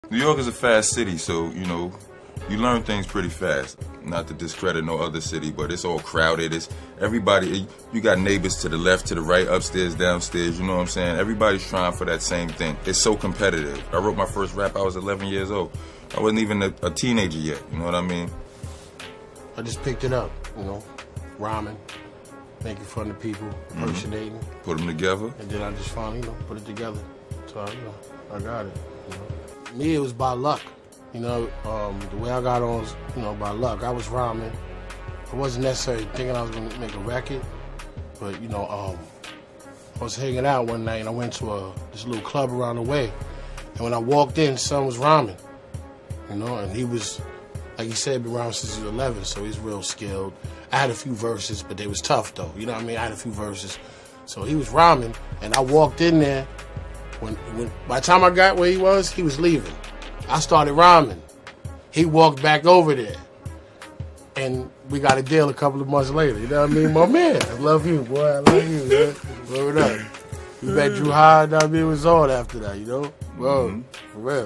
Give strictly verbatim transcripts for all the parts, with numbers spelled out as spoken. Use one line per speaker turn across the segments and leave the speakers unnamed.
New York is a fast city, so, you know, you learn things pretty fast. Not to discredit no other city, but it's all crowded. It's everybody, you got neighbors to the left, to the right, upstairs, downstairs, you know what I'm saying? Everybody's trying for that same thing. It's so competitive. I wrote my first rap, I was eleven years old. I wasn't even a, a teenager yet, you know what I mean?
I just picked it up, you know, rhyming, making fun of people, impersonating.
Mm-hmm. Put them together.
And then I just finally, you know, put it together. So, you know, I got it, you know. Me, it was by luck. You know, um, the way I got on was, you know, by luck. I was rhyming. I wasn't necessarily thinking I was going to make a record, but, you know, um, I was hanging out one night and I went to a, this little club around the way. And when I walked in, son was rhyming, you know, and he was, like he said, been rhyming since he was eleven, so he's real skilled. I had a few verses, but they was tough, though. You know what I mean? I had a few verses. So he was rhyming, and I walked in there. When, when by the time I got where he was, he was leaving. I started rhyming. He walked back over there. And we got a deal a couple of months later. You know what I mean? My man, I love you, boy. I love you, man. Word up. We met Drew High, you know what I mean? It was on after that, you know? Whoa, mm-hmm. For real.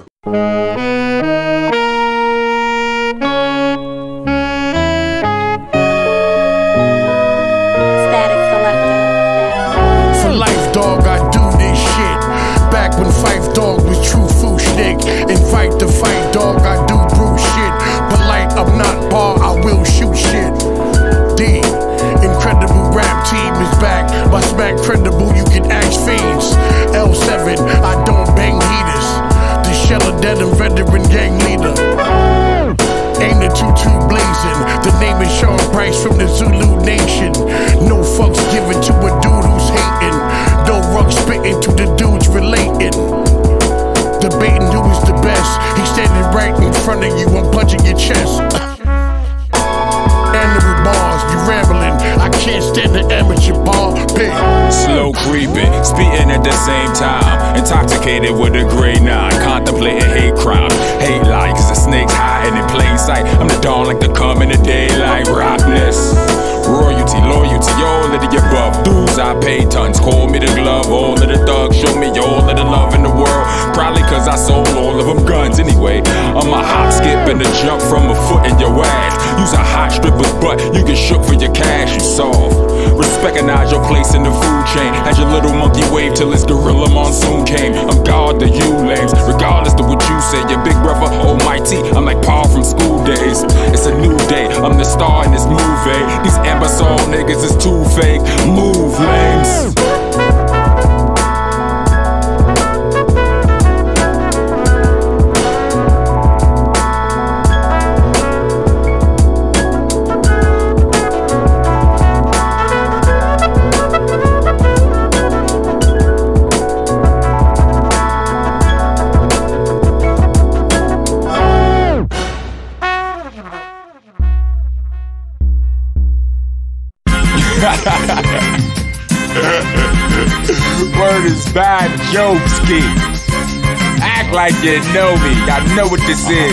For life, dog, I do this shit. Back when Fife Dog was true Fushnik. Invite the fight, dog, I do brew shit. Polite, I'm not bar, I will shoot shit. D, incredible rap team is back. My smack credible, you can ask fiends. L seven, I don't bang heaters. The sheller dead and veteran gang leader. Ain't the tutu blazing. The name is Sean Price from the Zulu Nation. No fucks given to a dude who's hating. No rug spitting to the dudes relating. Debating who is the best. He's standing right in front of you, I'm punching your chest. Animal bars, you rambling. I can't stand the amateur ball pit.
Slow creeping, spitting at the same time. Intoxicated with a gray nine, contemplating hate crime. Hate like cause the snake's hiding in plain sight. I'm the dawn like the come in the daylight. Rockness, royalty, loyalty, all of the above. Dudes I pay tons, call me the glove. All of the thugs show me all of the love in the world. Probably cause I sold all of them guns anyway. I'm a hop, skip, and a jump from a foot in your ass. Use a hot stripper's butt, you get shook for your cash, you soft. Recognize your place in the food chain. As your little monkey wave till it's gorilla monsoon came. I'm God to you lames, regardless of what you say. Your big brother almighty, I'm like Paul from school days. It's a new day, I'm the star in this movie. These imbecile niggas is too fake. Move lames. Word is bad, Jokesky. Act like you know me. I know what this is.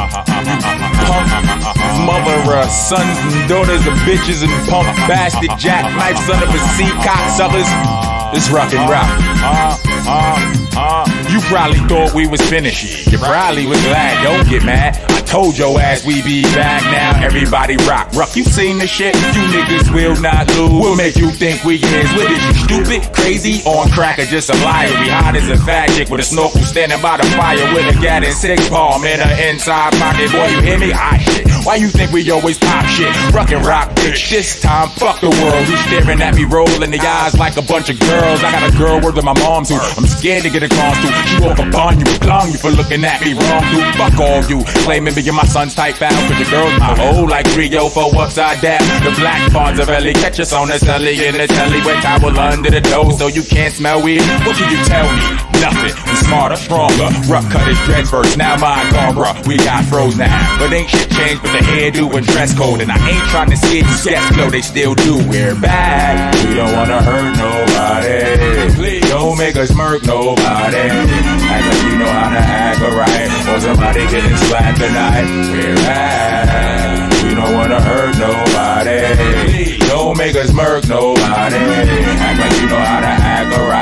Punk, mother, sons and daughters of bitches and punk bastard jackknife son of a sea cocksuckers. This rock and rock. Uh, uh, uh. You probably thought we was finished. You probably was glad. Don't get mad. I told your ass we be back now. Everybody rock, rock. You seen the shit? You niggas will not lose. We'll make you think we is. What is you, stupid, crazy, on crack, or just a liar? We hot as a fat chick with a snorkel standing by the fire with a gat and six palm in her inside pocket. Boy, you hear me? Hot shit. Why you think we always pop shit? Rock and rock, bitch. This time, fuck the world. You staring at me, rolling the eyes like a bunch of girls. I got a girl word with my mom's who I'm scared to get across to. She walk upon you, plung you for looking at me wrong, dude. Fuck all you, claiming being my son's type foul. Cause your girl's my hoe like three oh four upside down. The black bonds of Ellie, catch us on the telly in the telly. Wet towel under the door so you can't smell weed. What can you tell me? Nothing. We smarter, stronger. Rough cut his dreads first, now my Barbara. We got froze now, but ain't shit changed but the hairdo and dress code. And I ain't trying to skid you sketch flow, they still do. We're back. We don't wanna hurt nobody. Please don't make us murk nobody. Act like you know how to act alright, or somebody getting slapped tonight. We're back. We don't wanna hurt nobody. Please don't make us murk nobody. Act like you know how to act alright,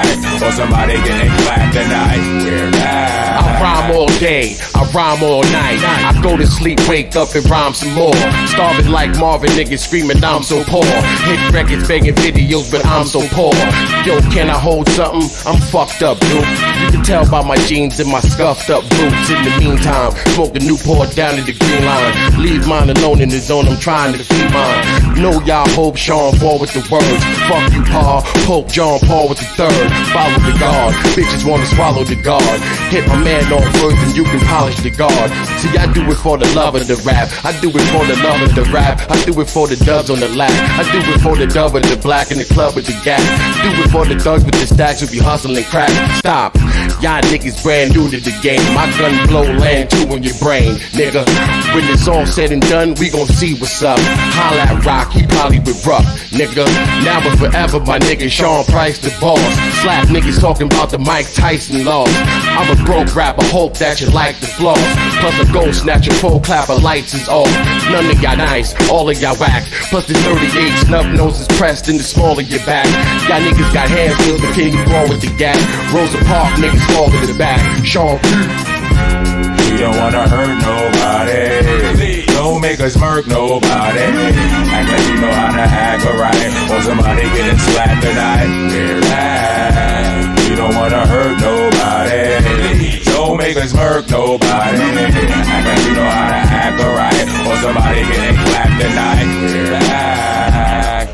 or somebody getting clapped tonight. We're live.
I rhyme all day, I rhyme all night. I go to sleep, wake up and rhyme some more. Starving like Marvin, niggas screaming I'm so poor. Hit records, begging videos, but I'm so poor. Yo, can I hold something? I'm fucked up, dude. You can tell by my jeans and my scuffed up boots. In the meantime, smoke a Newport down to the green line. Leave mine alone in the zone, I'm trying to feed mine. Know y'all hope Sean Paul with the words. Fuck you, Paul. Pope John Paul with the third. Follow the guard. Bitches wanna swallow the guard. Hit my man on first and you can polish the guard. See, I do it for the love of the rap. I do it for the love of the rap. I do it for the dubs on the lap. I do it for the dub of the black in the club with the gas. Do it for the thugs with the stacks who be hustling crack. Stop. Y'all niggas brand new to the game. My gun blow land two in your brain, nigga. When it's all said and done, we gon' see what's up. Holla at Rock, he probably with Ruck, nigga. Now but forever, my nigga Sean Price the boss. Slap niggas talking about the Mike Tyson laws. I'm a broke rapper, hope that you like the flaws. Plus a gold snatcher, full clapper, lights is off. None of y'all nice, all of y'all whack. Plus the thirty-eight snub noses pressed in the small of your back. Y'all niggas got hands filled, but can you brawl with the gap? Rosa Park niggas fall to the back. Sean P.
We don't wanna hurt nobody. Don't make us murk nobody. Act like you know how to act alright, or somebody getting slapped tonight. We're live. We don't wanna hurt nobody. Don't make us murk nobody. Act like you know how to act alright, or somebody getting clapped tonight. We're live.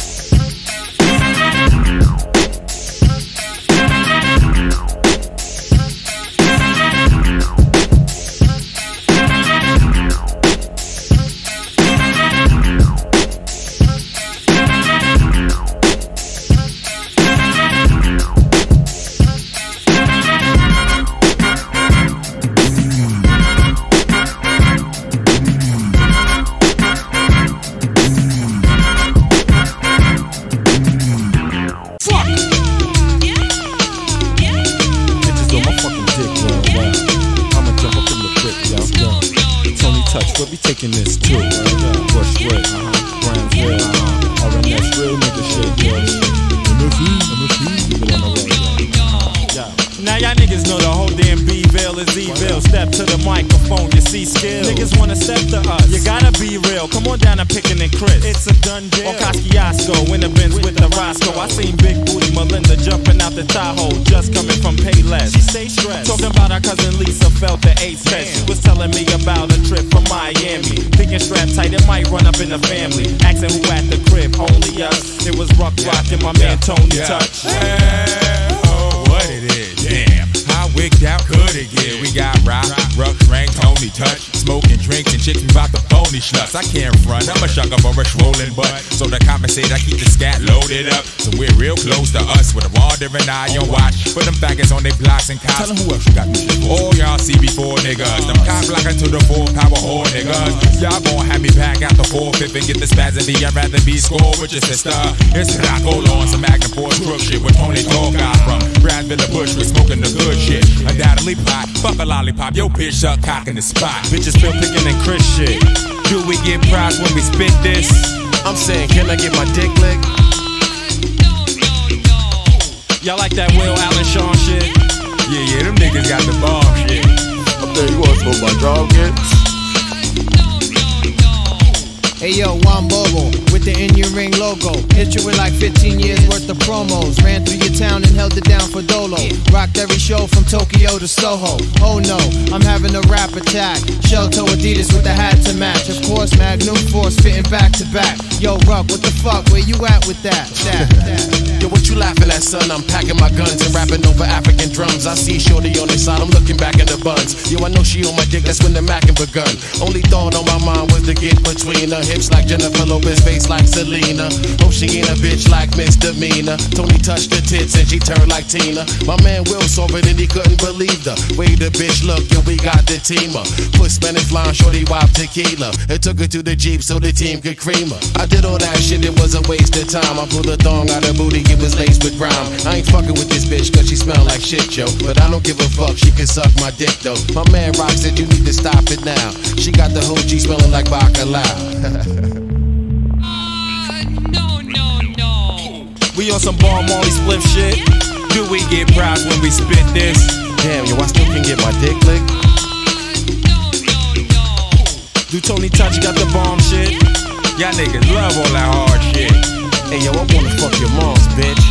We'll be taking this too. Bushwick, Brownsville, R N S, real nigga shit, M F E, M F E, keep it on the way, yeah.
Now y'all niggas know the whole damn B-Ville is evil. Step to the microphone, you see skill. Niggas wanna step to us, you gotta be real. Come on down to Pickin' and Chris, it's a done deal. Or Kosciuszko, in the Benz with the Roscoe. I seen Big Booty Melinda jumping out the Tahoe, just coming from Payless. She stay stressed, talking about her cousin Lisa felt the AIDS test. She was telling me about a trip from Miami. Thinking strapped tight, it might run up in the family. Asking who at the crib, only us. It was Rock Ruck and my man Tony Touch.
Yeah, oh, what it is, damn. How wicked out could it get? We got Rock, Ruck, Rank, Tony Touch, smoking, drinking, chicks about the phony schnucks. I can't front, I'm a sucker for a swollen butt. So to compensate, I keep the scat loaded up. So we're real close to us with a wandering eye on watch. Put them faggots on their blocks and cops.
Tell them who else you got me shit for.
All y'all see before niggas. Them cop blocking to the full power whore niggas. Y'all gon' have me back out the four fifth and get the spaz and be. I'd rather be scored with your sister. It's rock, hold on, some Magnum Force crook shit with Tony Dog got from Brownsville Bush. We smoking the good shit. Undoubtedly pot, fuck a lollipop, yo bitch suck cock in the spot.
Bitches still Pickin' and Chris shit.
Do we get props when we spit this?
I'm saying, can I get my dick licked?
Y'all like that Will Allen Shawn shit?
Yeah, yeah, them niggas got the bomb shit.
Up there, you wanna smoke my drum kid?
Hey yo, Juan Bobo, with the In Your Ring logo. Hit you with like fifteen years worth of promos. Ran through your town and held it down for Dolo. Rocked every show from Tokyo to Soho. Oh no, I'm having a rap attack. Shelto Adidas with the hat to match. Of course, Magnum Force fitting back to back. Yo, Ruck, what the fuck, where you at with that? that, that.
Yo, what you laughing at, son? I'm packing my guns and rapping over African drums. I see Shorty on the side, I'm looking back at the buns. Yo, I know she on my dick, that's when the mackin' begun. Only thought on my mind was to get between her hips like Jennifer Lopez, face like Selena. Hope she ain't a bitch like Misdemeanor. Tony touched the tits and she turned like Tina. My man Will saw it and he couldn't believe the way the bitch look. Yo, we got the teamer. Put Spanish line, Shorty wop tequila. It took her to the Jeep so the team could cream her. I did all that shit, it was a waste of time. I pulled a thong out of booty, it was laced with grime. I ain't fucking with this bitch cause she smell like shit, yo. But I don't give a fuck, she can suck my dick though. My man Rock said you need to stop it now. She got the whole G smelling like bacalao.
We on some Ball Molly Spliff shit.
Do we get props when we spit this?
Damn, yo, I still can get my dick licked.
Do Tony Touch got the bomb shit?
Y'all niggas love all that hard shit.
Hey, yo, I wanna fuck your moms, bitch.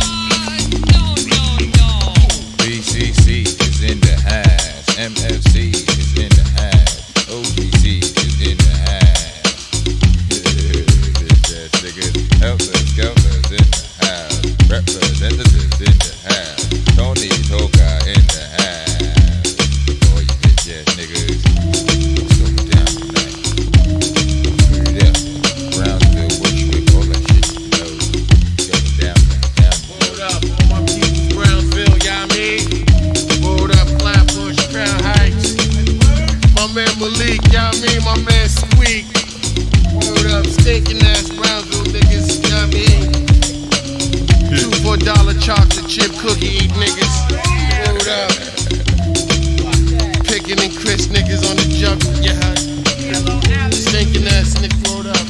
B C C is in the house. M F C is in the house. O G C is in the house. Bitch ass niggas. Heltah Selektah is in the house. Representatives in the house. Tony Toka in the house. All you bitch ass niggas. Slow it down tonight. Screw it up. Brownsville, Bushwick, all that shit you know. Go down, down, down.
Hold up, all my people, Brownsville, y'all mean? Hold up, Flatbush, Crown Heights. My man Malik, y'all mean? My man Squeak. Hold up, stinking ass Brownsville niggas, y'all mean? Two for a dollar chocolate chip cookie eat niggas. Hold up. Picking and Chris niggas on the jungle, yeah. Stinking ass niggas, hold up.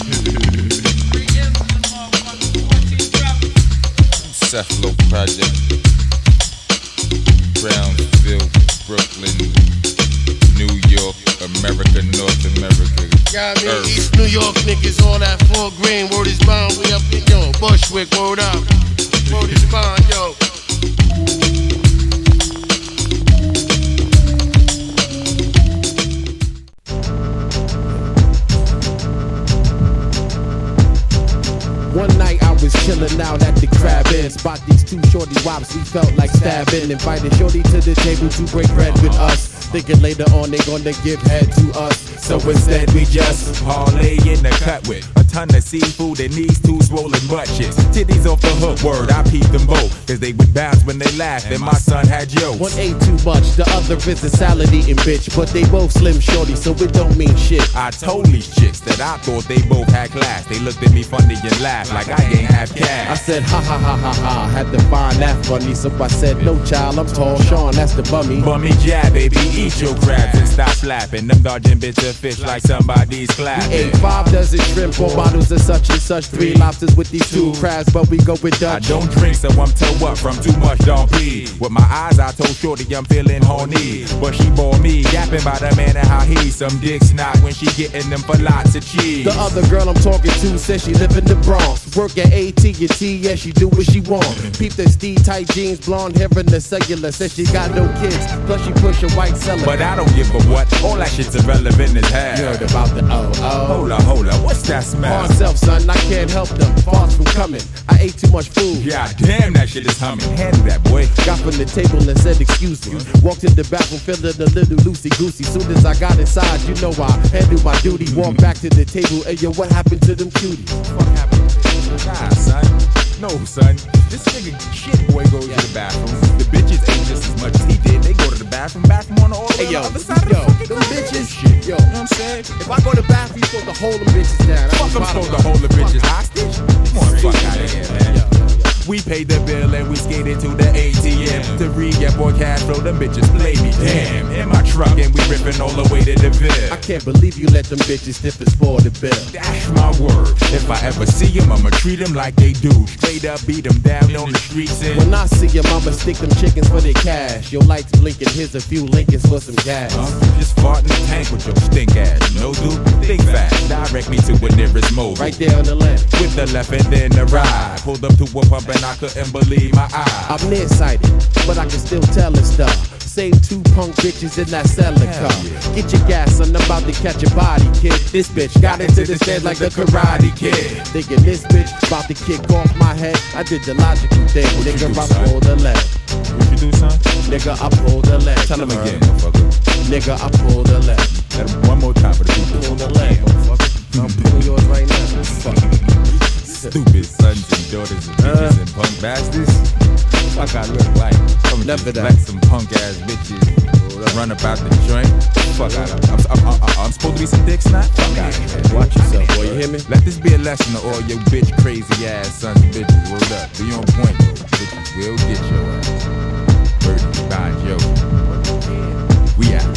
Cephalo Project, Brownsville, Brooklyn, New York, America, North America,
Got me
Earth.
East New York niggas, all that Fort Green, word is bound, we up in yo, Bushwick, word up, word is bound, yo.
One night I was chillin' out at the Crab Inn. Spot these two shorty wops, we felt like stabbing. Invited shorty to the table to break bread with us. Thinking later on they gonna give head to us.
So instead we just parlay in the cut with a ton of seafood and these two swollen butt chicks. Titties off the hook, word, I peeped them both, cause they would bounce when they laughed and my son had jokes.
One ate too much, the other is a salad eating bitch. But they both slim shorty, so it don't mean shit.
I told these chicks that I thought they both had class. They looked at me funny and laughed like I ain't have cash.
I said ha ha ha ha ha, had to find that funny. So I said no child, I'm tall Sean, that's the bummy.
Bummy jab, baby, eat your crabs and stop slapping them dodging bits of fish like somebody's clapping.
Ate five dozen shrimp, four bottles of such and such, three lobsters with these two crabs, but we go with Dutch.
I don't drink, so I'm toe up from too much don't pee. With my eyes, I told shorty I'm feeling horny, but she bore me yapping about a man and how he's some dick snot when she getting them for lots of cheese.
The other girl I'm talking to says she live in the Bronx, work at A T and T, yeah she do what she want. Peep the Steve tight jeans, blonde hair and the cellular. Says she got no kids, plus she push a white seller.
But I don't give a what, all that shit's irrelevant as hell.
You heard about the oh oh.
Hold up, hold up, what's that smell?
Hard self, son, I can't help them. Farts from coming. I ate too much food.
God damn, that shit is humming. Hand me that, boy.
Got from the table and said excuse me. Walked in the bathroom feeling a little loosey goosey. Soon as I got inside, you know I handled my duty. Walked back to the table, and yo, what happened to them cuties?
What happened to them? Nah, son. No, son. This nigga shit boy goes yeah. to the bathroom. The bitches ain't just as much as he did. They go to the bathroom, bathroom on the all the way
hey, yo,
on the other side
yo,
of the
them
fucking
bitches,
shit.
yo,
You know what I'm saying?
If I go to the bathroom, you supposed to hold them bitches down.
Fuck, I'm supposed to hold the bitches hostage? Come on, fuck out of here, man.
Yo, yo, yo.
We paid the bill and we skated to the A T M to re-get more cash flow. Them bitches play me damn in my truck and we ripping all the way to the Ville.
I can't believe you let them bitches stiff us for the bill.
That's my word. If I ever see them, I'ma treat them like they do. Straight up beat them down on the streets. And
when I see them, I'ma stick them chickens for their cash. Your lights blinking, here's a few Lincolns for some gas.
Uh, just fart in the tank with your stink ass. No dude, think fast. Direct me to a nearest mobile.
Right there on the left.
With the left and then the right. Pulled up to a pump and I couldn't believe my eyes.
I'm nearsighted, but I can still tell it's stuff. Save two punk bitches in that Selektah. Yeah. Get your gas, son, I'm about to catch a body, kid. This bitch got into the stand like the Karate Kid. Thinking this bitch about to kick off my head. I did the logical thing.
What
Nigga,
do,
I
son?
pulled the leg.
What you do, son?
Nigga, I pulled the leg.
Tell him again, motherfucker.
Nigga, I pulled the leg.
One more time for the people.
Pull the leg, motherfucker. I'm pulling yours right now. Fuck.
Stupid sons and daughters of bitches uh, and punk bastards. Fuck I look like. I'm just let some punk ass bitches run about the joint. Fuck out of I'm, I'm, I'm, I'm supposed to be some dick snot? Fuck out of here.
Watch yourself, boy, you hear me?
Let this be a lesson to all your bitch crazy ass sons and bitches. Word up. Be on point, though. Bitches will get your ass. Bird by Joe. We out.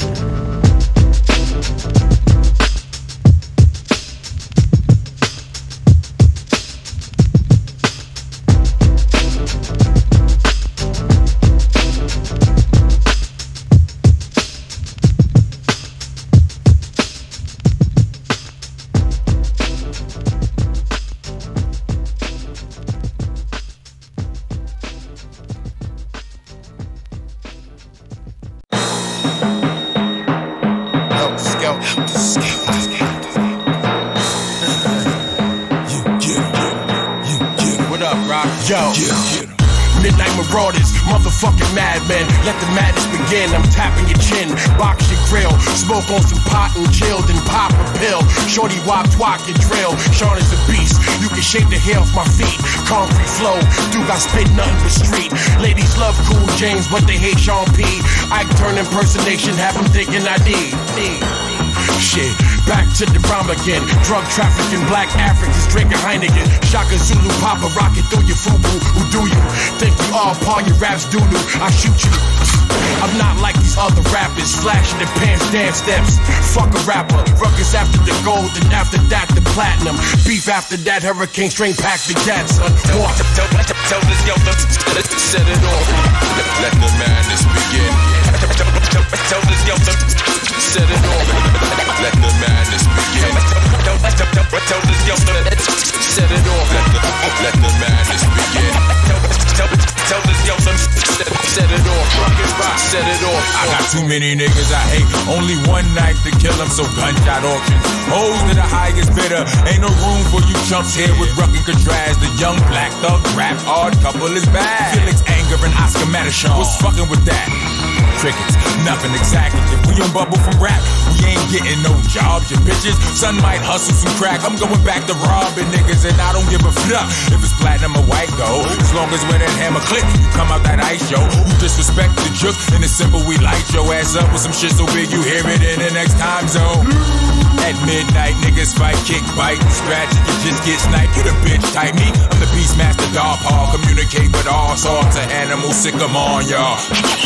Yo, yeah. Midnight marauders, motherfucking madmen. Let the madness begin. I'm tapping your chin, box your grill, smoke on some pot and chill, then pop a pill. Shorty wop twat your drill. Sean is a beast. You can shake the hair off my feet. Concrete flow, dude got spit nothing but street. Ladies love Cool James, but they hate Sean P. Ike turn impersonation, have them thinking I need. need. Shit, back to the rhyme again. Drug trafficking, black Africans drinking Heineken. Shaka Zulu, Papa rocket through your fubu. Who do you think you are? Paul your raps doo-doo. I shoot you. I'm not like these other rappers, flashing the pants, dance steps. Fuck a rapper. Ruckus after the gold, and after that the platinum. Beef after that, hurricane string pack the gat, son. Walk.
Tell, tell, tell this yo, set it off.
Let the madness begin.
Tell, tell, tell this yo, set it off.
Let the madness begin.
Tell, tell, tell, tell this yo, set it off.
Let the, let the madness begin.
Tell, tell, tell this yo, set it off. Rock and rock, set it off.
I got too many niggas I hate. Only one knife to kill them, so gunshot auction. Hoes to the highest bidder. Ain't no room for you chumps here with Ruck and Contrast. The young black thug rap hard couple is bad. Felix Anger and Oscar Madishon. What's fucking with that? Crickets, nothing exactly. If we don't bubble from rap, we ain't getting no jobs. Your bitches, son might hustle some crack. I'm going back to robbing niggas and I don't give a fuck if it's platinum or white gold. As long as when that hammer click, you come out that ice show. You disrespect the juke, and it's simple, we light your ass up with some shit so big you hear it in the next time zone. At midnight, niggas fight, kick, bite, scratch, you just get sniped. You the bitch type me, I'm the Beastmaster Dog Paw. Communicate with all sorts of animals, sick 'em on y'all.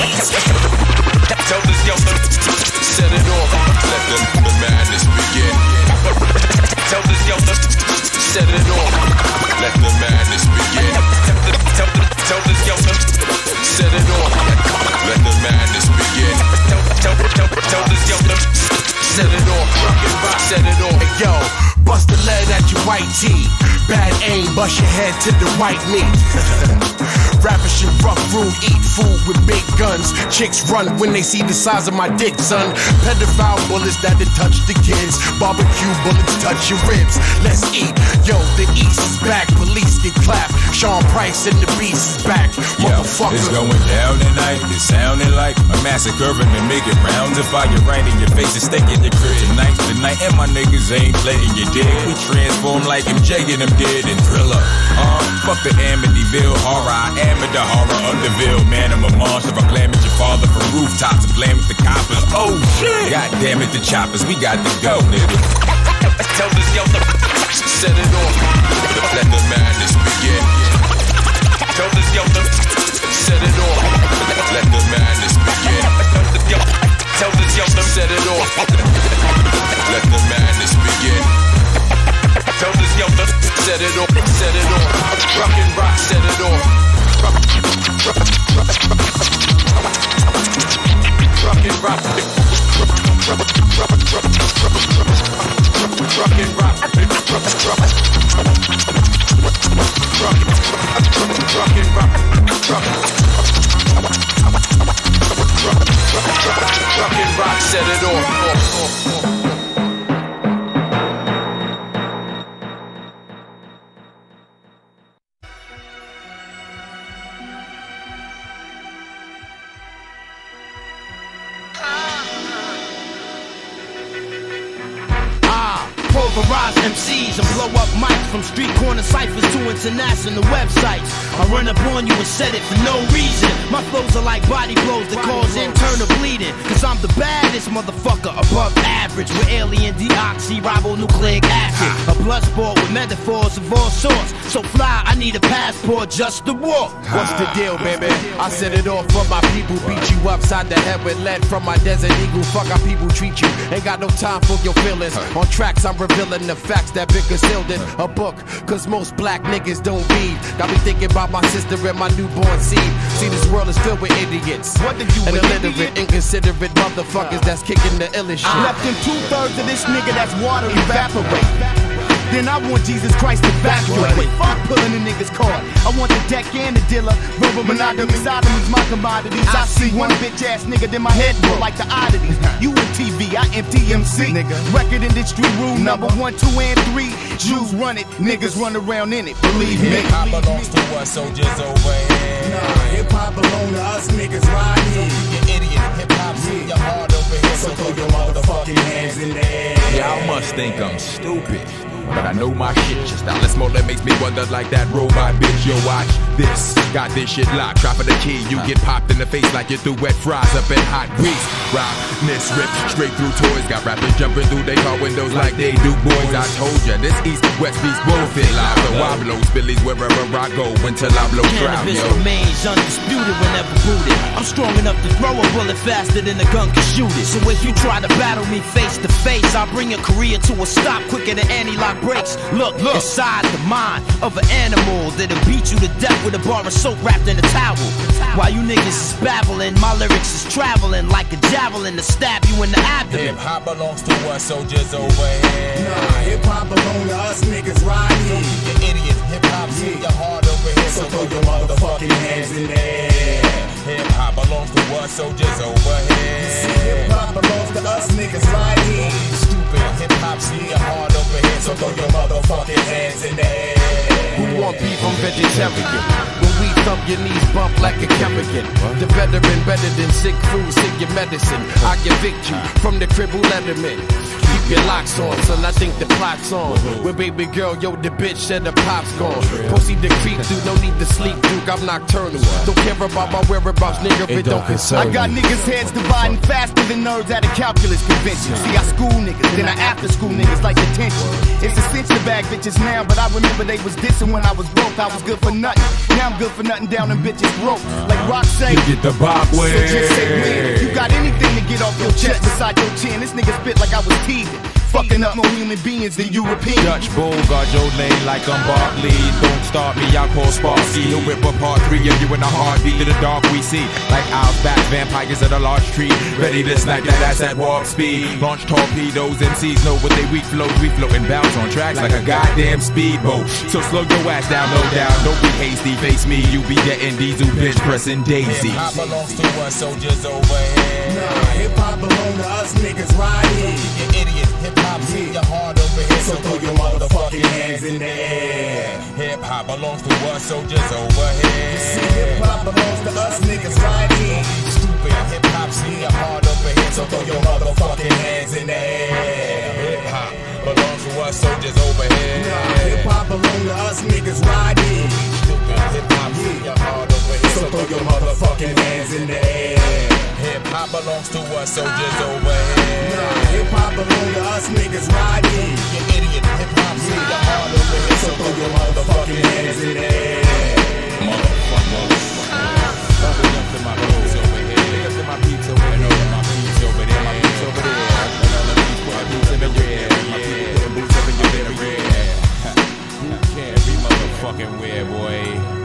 Tell this yo, set it off.
Let the, the madness begin.
Tell this yo, set it off.
Let the madness begin.
Tell, tell, tell this yo, set it off.
Let the madness begin.
Tell, tell, tell, tell this yo, set it off. Rock and rock, set it off.
Hey, yo, bust the lead at your white tee. Bad aim, bust your head to the white meat. Rappers should rough rude, eat food with big guns. Chicks run when they see the size of my dick, son. Pedophile bullets that touch the kids. Barbecue bullets touch your ribs. Let's eat. Yo, the East is back. Police get clapped. Sean Price and the Beast is back.
Yo,
Motherfucker.
it's going down tonight. It's sounding like a massacre and making rounds of fire right in your face and staking your kryptonite tonight. And my niggas ain't playing your dick. We transform like M J and them dead and Thriller. Uh, fuck the Amityville horror. I am at the horror of the Ville. Man, I'm a monster. If I blame it your father from rooftops and blame it the coppers. Oh shit! God damn it, the choppers. We got to go, nigga.
Tell this yo, set it off.
Let the madness begin.
Tell this yo, set it off.
Let the madness begin.
Tell this yo, set it off.
Let the madness begin.
Tell this yo, set it off, set it off. Rock and rock, set it off. Rock, rock, rock, rock and rock. Rock, rock, rock, rock and rock. Rock, rock, rock and rock. Rock and rock, set it off.
Rise M Cs and blow up mics from street corner ciphers to international websites. I run up on you and set it for no reason. My flows are like body blows that cause internal bleeding. Cause I'm the baddest motherfucker above average. With alien deoxyribonucleic acid. A blood sport with metaphors of all sorts. So fly, I need a passport just to walk.
What's the deal, baby? I set it off for my people. Beat you upside the head with lead from my desert eagle. Fuck how people treat you. Ain't got no time for your feelings. On tracks, I'm revealing the facts that been concealed in a book. Cause most black niggas don't read. Got me thinking about my sister and my newborn seed. See, this world is filled with idiots.
What did you
and
with
illiterate,
idiot?
inconsiderate motherfuckers that's kicking the illest shit.
Left them two thirds of this nigga that's water evaporate. then I want Jesus Christ to evacuate. Fuck pulling a nigga's card. I want the deck and the dealer. Verbal monogamy, sodomy's my commodities. I see one bitch ass nigga, then my head roll like the oddities. You in T V, I empty M C. Record industry rule number one, two, and three. Jews run it, niggas run around in it. Believe me.
Hip hop belongs to us, soldiers over here.
Nah, hip hop belong to us niggas right here.
You idiot, hip hop's in your heart over here.
So throw your motherfucking hands in the air.
Y'all must think I'm stupid, but I know my shit. Your style is small, that makes me wonder like that robot bitch. Yo, watch this. Got this shit locked. Drop of the key, you get popped in the face like you threw wet fries up in hot grease. Rockness ripped straight through toys. Got rappers jumping through their car windows like they do boys. I told ya, this East West Beast both fit live. So I blow spillies wherever I go until I blow trout,
Cannabis
yo.
remains undisputed whenever booted. I'm strong enough to throw a bullet faster than a gun can shoot it. So if you try to battle me face to face, I'll bring your career to a stop quicker than anti-lock brakes. Look, look, inside the mind of an animal that'll beat you to death with a bar of soap wrapped in a towel. While you niggas is babbling, my lyrics is traveling like a javelin to stab you in the abdomen.
Hip hop belongs to us, soldiers over here.
Nah, hip hop belong to us niggas right here.
You idiot, hip hop's in your heart over here.
So throw your motherfucking hands in the air.
Hip hop belongs to us, soldiers over here.
Hip hop belongs to us niggas right here.
Stupid, hip hop's in your heart over here.
So throw your motherfucking hands in the air.
Who want beef from vegetarian? When we thump, your knees bump like a chemical. The veteran better than sick food, sick your medicine. I evict you from the crib who let him in. Keep your locks on, son, I think the plot's on. When baby girl, yo, the bitch said the pop's gone. Proceed to creep through, no need to sleep, Duke, I'm nocturnal. Don't care about my whereabouts, nigga, if it don't concern me.
I got niggas' heads dividing faster than nerds at a calculus convention. See, I school niggas, then I after school niggas like detention. It's a cinch to bag bitches now, but I remember they was dissing when I was broke. I was good for nothing. Now I'm good for nothing down in bitches' throat. Like Rock say,
you get the bob way.
So just say when you got anything to get off your chest beside your chin. This nigga spit like I was teething. Fucking up more human beings than Europeans.
Dutch bull, guard your lane like I'm Barkley. Don't start me, I'll call Sparky. He'll whip apart three of you in a heartbeat. To the dark we see, like owls, bats, vampires at a large tree. Ready to snipe that ass at warp speed. Launch torpedoes, M Cs know what they weak flows. We float and bounce on tracks like a goddamn speedboat. So slow your ass down, no down. Don't be hasty, face me. You be getting diesel, bitch, pressing Daisy. Hip hop belongs to us, soldiers over here.
Nah, hip hop belong to us niggas right here.
You idiot, hip hop's in your heart over here.
So throw your motherfucking hands in the air.
Hip hop belongs to us, soldiers over here.
Hip hop belongs to us niggas right here.
Stupid, hip hop's in your heart over here.
So throw your motherfucking hands in the air.
Hip hop belongs to us, soldiers over here.
Nah, hip hop belong to us niggas right here.
Stupid, hip hop's in your heart over here.
So throw your motherfucking hands in the air.
Hip hop belongs to us, soldiers over here.
Nah, hip hop belong to us niggas right here.
You idiot, hip hop's in your heart over here.
So throw your motherfucking hands in the air.
Motherfuckers. Bumping up to my peeps over here. Big up to my peeps over here. And over my peeps over there. My peeps over there. And all the peeps put my peeps in the red. My people putting boots up in your bed of red. Boot camp every motherfucking where, boy.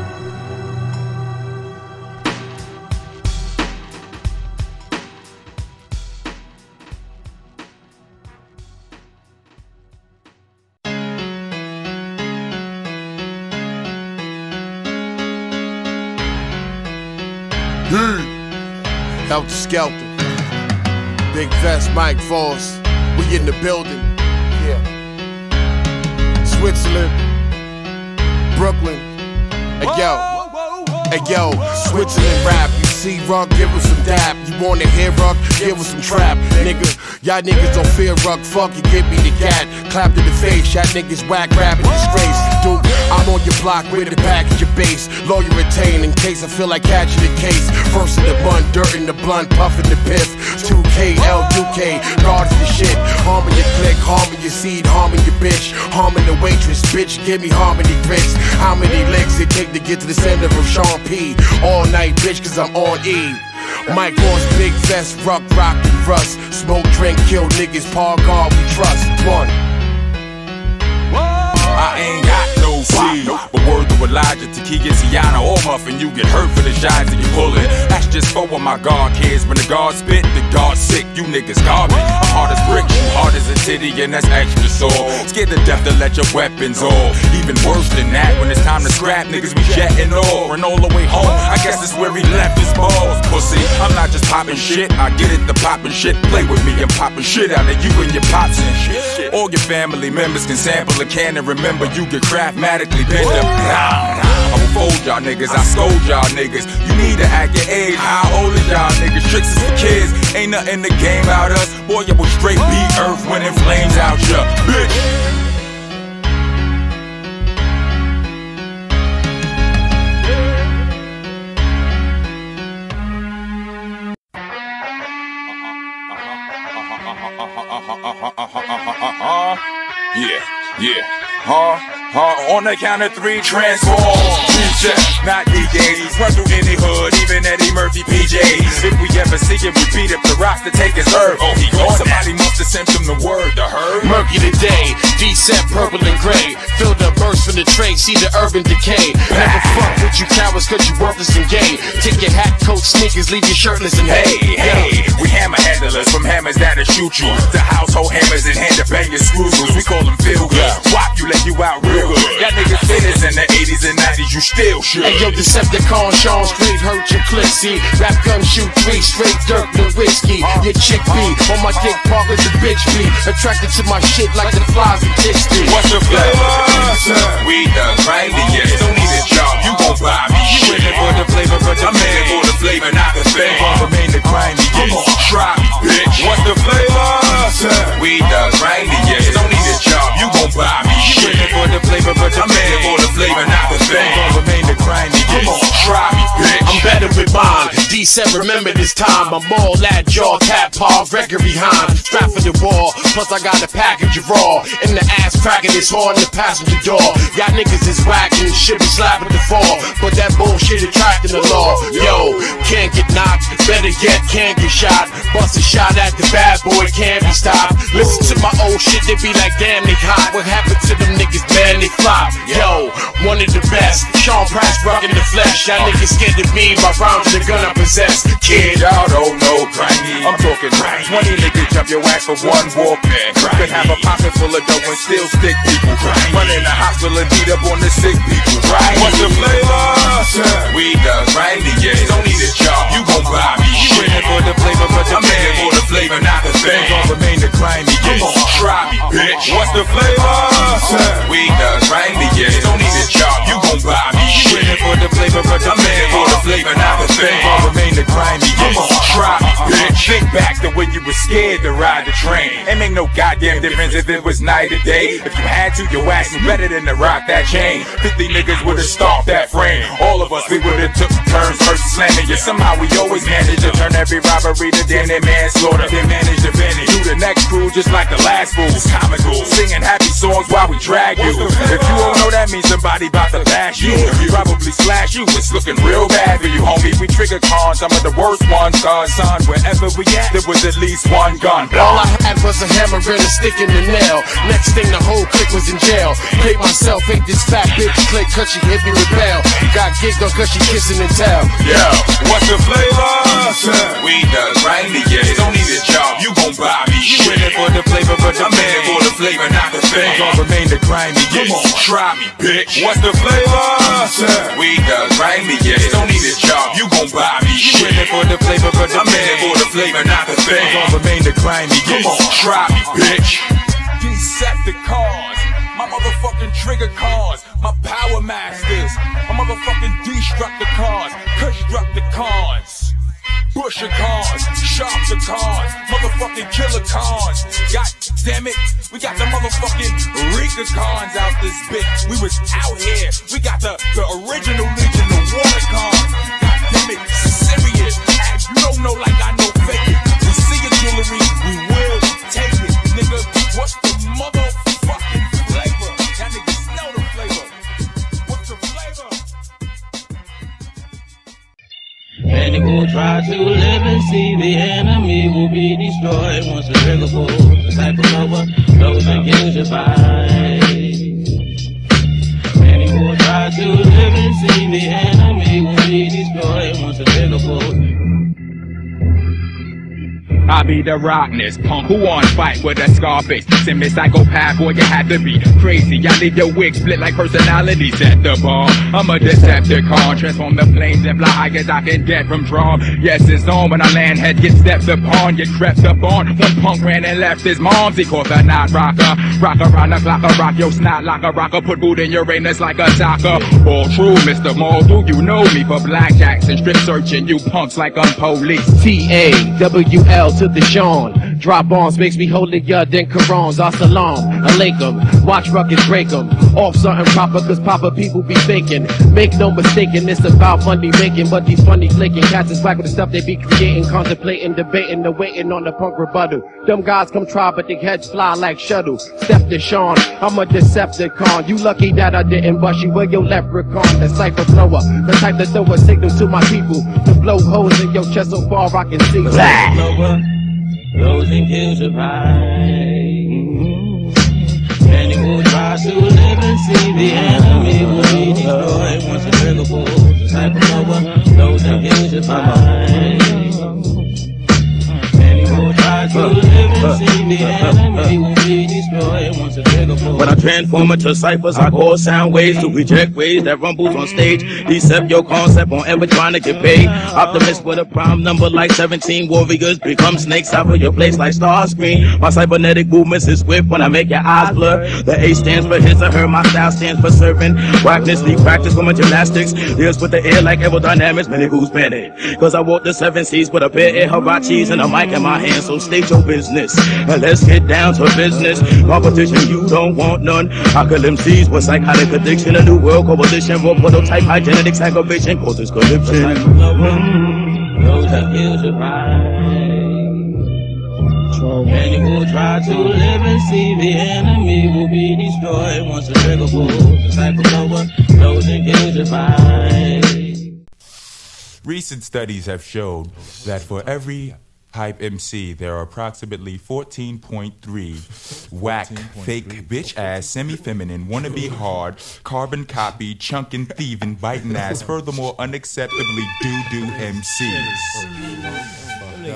Heltah Selektah, Big Vest, Mike Voss, we in the building. Yeah. Switzerland, Brooklyn. Hey yo, hey yo, Switzerland rap. You see Ruck, give us some dap. You wanna hear Ruck, give us some trap, nigga. Y'all niggas don't fear Ruck, fuck you, give me the cat. Clap to the face, y'all niggas whack rapping disgrace. Dude, I'm on your block with the package your base. Lawyer retained in case I feel like catching the case. First in the bun, dirt in the blunt, puffin' the piff. two K, L two K, guards the shit. Harming your click, harming your seed, harming your bitch. Harming the waitress, bitch, give me harmony grits. How many legs it take to get to the center of Sean P? All night, bitch, cause I'm on E. Mike Voss, Big Vest, Rock, Rock, and Rust. Smoke, drink, kill niggas, Paul God, we trust. One.
I ain't got no seed, but word to Elijah, Takia, Tiana, or Muffin, you get hurt for the shots that you pullin'. That's just for what my God kids. When the God spit, the God sick, you niggas garbage. I'm hard as bricks, you hard as a tick. city and that's extra sore. Scared to death to let your weapons off. Even worse than that, when it's time to scrap, niggas be jetting off. And all the way home, I guess that's where he left his balls. Pussy, I'm not just popping shit, I get it, the popping shit. Play with me, I'm popping shit out of you and your pops and shit. All your family members can sample a can and remember you get craftmatically bent up. Nah, I will fold y'all niggas, I scold y'all niggas. You need to act your age, how old is y'all niggas? Tricks is for kids, ain't nothing the game out us. Boy, you will straight beat earth when it flames out ya, bitch. Yeah, yeah, huh, huh, on the count of three, transform. Future, not D Js, run through any hood, even Eddie Murphy P Js. If we ever see it, we beat up the rocks to take his herb. Oh, he gone. Somebody must have sent him the word, the herd.
Murky today, Decep purple and gray. Feel the burst from the tray, see the urban decay. Never fuck with you cowards cause you worthless and gay. Take your hat, coat, sneakers, leave you shirtless and hey,
hey, we hammer handlers, from hammers that'll shoot you to household hammers and hand to bang your screws. We call them feel good. Wop, you let you out real good. Y'all niggas famous in the eighties and nineties, you still should.
Hey yo, Decepticon, Sean straight hurt your clip. See, rap gun shoot three, straight dirt, no whiskey. Your chick be on my dick park as a bitch be. Attracted to my shit like the flies and dicks do.
What's the flavor? We the grindiest. Don't need a job, you gon' buy me. You in it for the flavor, but I'm in it for the flavor, not the fame. Remain the grindiest. Try me, bitch. What's the flavor? We the grindiest. Don't need a job, you gon' buy me. You in it for the flavor, but I'm in it for the flavor, not the fame. Remain the grindiest. Try me, bitch.
I'm better with mine. Decep, remember this time. I'm all that jaw, tap, paw, record behind. Strap for the wall. Plus I got a package of raw. In the ass cracking this hard in the passenger door. Y'all niggas is whacking, shit be slapping the fall. But that bullshit attracting the law. Yo, can't get knocked, better yet, can't get shot. Bust a shot at the bad boy, can't be stopped. Listen to my old shit, they be like, damn, they hot. What happened to them niggas, man, they flop. Yo, one of the best, Sean Price rocking the flesh. Y'all niggas scared to be my rounds, the gun I possess.
Kid, y'all don't know grindy. I'm talking twenty niggas jump your ass for one walk. Could have a pocket full of dough and still stick people. Running the hospital and beat up on the sick people. What's the flavor? We the grindiest. Don't need a job, you gon' buy me. You in it for the flavor, but I'm in it for the flavor, not the fame. Gon' remain the grindiest. Try me, bitch. What's the flavor? We the grindiest. Don't need a job, you gon' buy me. You in it for the flavor, but I'm in it for the flavor, not the fame. Gon' remain the grindiest. Try me, bitch. Think back to when you were scared to ride the train. It make no goddamn difference if it was night or day. If you had to, your ass was better than to rock that chain. Fifty niggas would've stomped that frame. All of us, we would've took turns first slamming you. Somehow we always managed to turn every robbery to damn near manslaughter. Then manage to finish do the next crew just like the last fool. It's comical, singing happy songs while we drag you. If you don't know, that means somebody about to bash you. You probably slash you. It's looking real bad for you, homie. We trigger cons, some of the worst ones. Cause son, wherever we at, there was at least one gun.
All I had was a hammer and a stick in the nail. Next thing, the whole clique was in jail. Hate myself, hate this fat bitch clique cause she hit me with bail. Got gigged on cause she kissing and tell.
Yo, what's the flavor? We the grindiest. Don't need a job, you gon' buy me. You in it for the flavor, but I'm in it for the flavor, not the fame. Gon' remain the grindiest. Try me, bitch. What's the flavor? We the grindiest. Don't need a job, you gon' buy me. You in it for the flavor, but I'm in it for the flavor, not the fame. Gon' remain the grindiest. Try me, bitch. Decepticons, my motherfucking trigger cars, my power masters, my motherfucking Destructicons, Constructicons, Bushercons, Sharpticons, motherfucking Killercons. God damn it, we got the motherfucking Ricacons out this bitch. We was out here, we got the, the original Legion, the Watercons. God damn it, serious. If you don't know like I know, fake it. We see your jewelry, we will take it, nigga. What's the motherfucking flavor? Y'all niggas know the flavor. What's the flavor?
Many will try to live and see the enemy will be destroyed once the trigger pulls. The cycle over, those that use your fight. Many will try to live and see the enemy will be destroyed once the trigger pulls.
I
I be the rockness. Punk who on fight with a scarface. Semi psychopath, boy, you had to be crazy. I leave your wig split like personalities at the bar. I'm a Decepticon, transform the planes and fly high as I can get from draw. Yes, it's on when I land, head get stepped upon, get crept up on. One punk ran and left his mom's, he called the night rocker. Rock around the clock, a rock your snot like a rocker. Put boot in your anus like a soccer. All true, Mister Mortal, you know me for blackjacks and strip searching you punks like I'm police.
T A W L to the Sean. Drop bombs makes me holier than Qurans. As-salam, alaikum. Watch ruckus break them. Off something proper, cause proper people be faking. Make no mistaking, it's about money making. But these funny flaking cats is whack with the stuff they be creating. Contemplating, debating, the waiting on the punk rebuttal. Them guys come try, but their heads fly like shuttle. Step to Sean, I'm a Decepticon. You lucky that I didn't bust you with your leprechaun. The cipher flower, the type to throw a signal to my people. To blow holes in your chest so far I can see.
Those and kills your pride. Many will try to live and see the enemy will be destroyed once the trigger pulls. The cycle over. Those and kills your pride. Many will try to live and see the enemy will be destroyed once the trigger pulls. When I transform into ciphers, I call sound waves to reject waves that rumbles on stage. Decept your concept on ever trying to get paid. Optimist with a prime number like seventeen. Warriors become snakes out of your place like Starscream. My cybernetic movements is swift when I make your eyes blur. The A stands for his or her, my style stands for serving. Whackness, need practice for my gymnastics. Deals with the air like aerodynamics, many who's panic. Cause I walk the seven seas with a pair of Hirachis and a mic in my hand, so state your business. And let's get down to business. Competition, you don't want none. I call M Cs with psychotic addiction. A new world coalition, raw prototype, high genetics, aggravation, causes corruption. Those that kills your pride. Many will try to live and see the enemy will be destroyed once the trigger pulls. The cycle over. Those that kills your pride.
Recent studies have showed that for every hype M C, there are approximately fourteen point three whack, fake, bitch-ass, semi-feminine, wannabe hard, carbon copy, chunkin', thieving, biting ass, furthermore unacceptably doo-doo M Cs.
Yeah.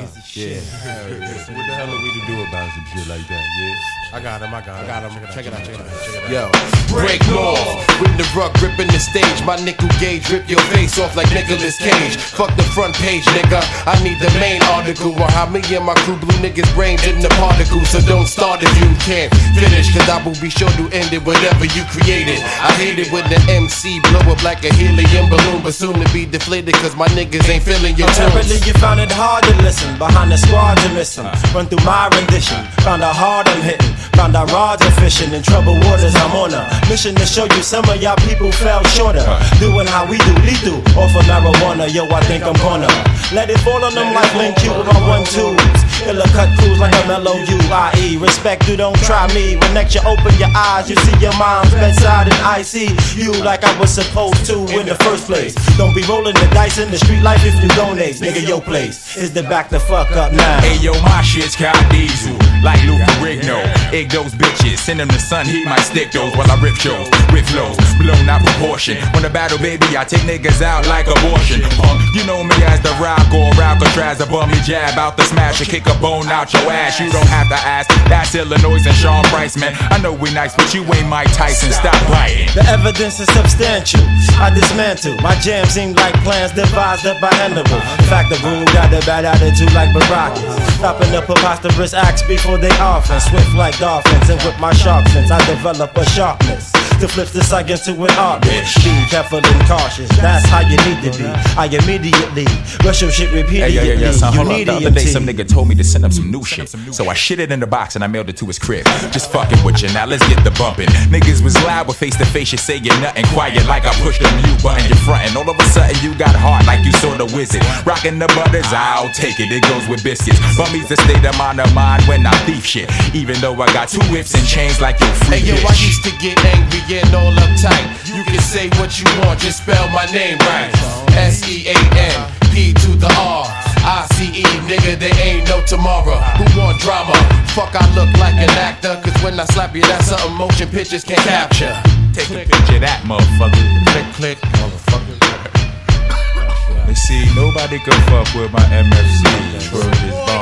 What the hell are we to do about some shit like that, yeah?
I got him, I got him. I got him. Check it out, check it out, check it out.
Yo, break law with the rug gripping the stage. My nickel gauge rip your face off like Nicolas Cage. Fuck the front page, nigga. I need the main article or how me and my crew blew niggas' brains in the particles. So don't start if you can't finish, cause I will be sure to end it whatever you created. I hate it when the M C blow up like a helium balloon, but soon to be deflated cause my niggas ain't feeling your tunes.
Apparently you found it hard to listen. Behind the squad you're missing. Run through my rendition. Found out hard I'm hitting. Found out rods are fishing. In troubled waters I'm on a mission to show you some of y'all people fell shorter. Doing how we do, lethal. Off of marijuana, yo, I think I'm gonna let it fall on them like Link Q with my one twos. Illa cut crews like I'm L O U I E. Respect you, don't try me. When next you open your eyes, you see your mom's bedside and I see you like I was supposed to in the first place. Don't be rolling the dice in the street life if you donate. Nigga, your place is the back the fuck up now.
Hey yo, my shit's Kyle Diesel, like Lou Ferrigno. Egg those bitches, send him the sun, he might stick those while I rip shows, rip flows, blown out proportion. When I battle, baby, I take niggas out like abortion. Punk, you know me as the rock or Alcatraz, a bummy jab out the smash, and kick a bone out your ass. You don't have to ask, that's Illinois and Sean Price, man. I know we nice, but you ain't Mike Tyson, stop biting.
The evidence is substantial, I dismantle. My jam seem like plans devised up by Hannibal. In fact, the room got a bad attitude like Baracus. Stopping the preposterous acts before they offense. Swift like dolphins, and with my shark sense I develop a sharpness to flip the science to an art. Bitch, be careful and cautious, that's how you need to be. I immediately rush your shit repeatedly.
Hey, yeah, yeah, yeah, son, hold up. The other day some nigga told me to send him some new shit, so I shit it in the box and I mailed it to his crib. Just fucking with you, now let's get the bumping. Niggas was loud, but face to face you say you're nothing. Quiet like I pushed the mute button, you're frontin'. All of a sudden you got hard like you saw the wizard. Rockin' the butters, I'll take it, it goes with biscuits. Bummy's the state of mind of mine when I thief shit. Even though I got two whips and chains like your free
Hey yo,
bitch.
I used to get angry and all uptight. You can say what you want, just spell my name right. S E A N P to the R I C E, nigga, there ain't no tomorrow. Who want drama? Fuck, I look like an actor, cause when I slap you, that's something motion pictures can't capture.
Take a picture of that motherfucker.
Click, click, motherfucker.
Let's see, nobody can fuck with my M F C. Word is bomb.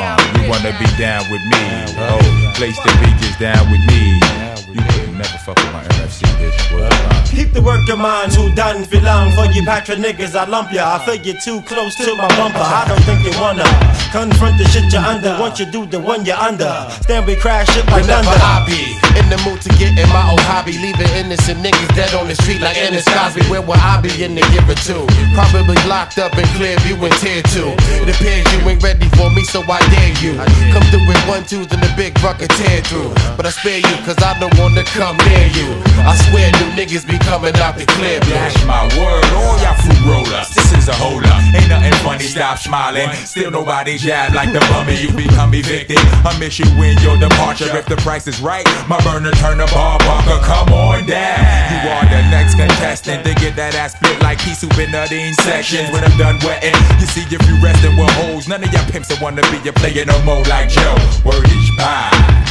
wanna be down with me. Oh, place the beaches down with me. You could never fuck with my M F C, bitch.
Keep the work of mine who done for long. For you patra niggas, I lump ya. I feel you too close to my bumper. I don't think you wanna confront the shit you're under. Once you do, the one you're under. Stand we crash shit like
Whenever
thunder.
I be in the mood to get in my old hobby, leaving innocent niggas dead on the street like Ennis Cosby. Where would I be in the give it to? Probably locked up in Clearview in tier two. It appears you ain't ready for me, so I dare you. Come through with one twos and the big rucker tear through. But I spare you, cause I don't wanna come near you. I swear new niggas be coming out the clear blue.
That's my word, all y'all fruit rollers. This is a hold up. Ain't nothing funny, stop smiling. Still nobody jab like the bummy. You become evicted. I miss you in your departure. If the price is right, my burner turn the bar bunker. Come on down. You are the next contestant to get that ass split like pea soup in thirteen sections. When I'm done wetting, you see if you resting with hoes. None of y'all pimps that wanna be a player no more like Joe. Word each pie.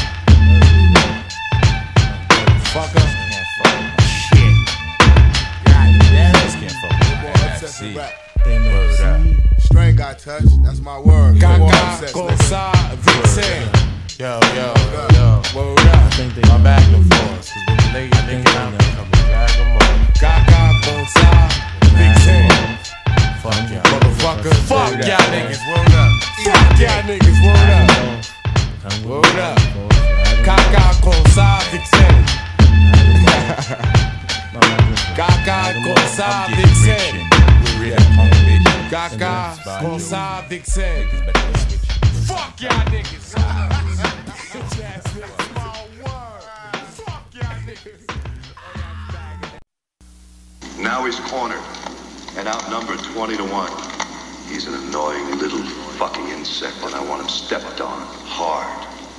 Fucker. Shit. Goddamn. Can't fuck with my M F C. Word up.
Strang got touched. That's my word.
Gaga, Gosa, Vixen. Yo, yo, yo. Word up.
I think they my back and forth. Cause they nigga out there coming back and forth.
Gaga, Gosa, Vixen.
Fuck y'all.
Motherfucker. Fuck y'all niggas. Word up. Fuck y'all niggas. Word up. Word up. Gaga, Gosa, Vixen. Gaga, Gosa, Vixen. Gaga, Gosa, Vixen. Fuck y'all niggas.
Now he's cornered and outnumbered twenty to one. He's an annoying little fucking insect and I want him stepped on hard.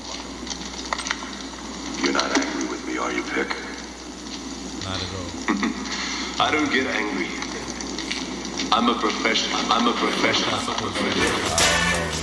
You're not angry with me, are you, Pick?
Not at all.
I don't get angry. I'm a professional. I'm a professional. I'm a professional.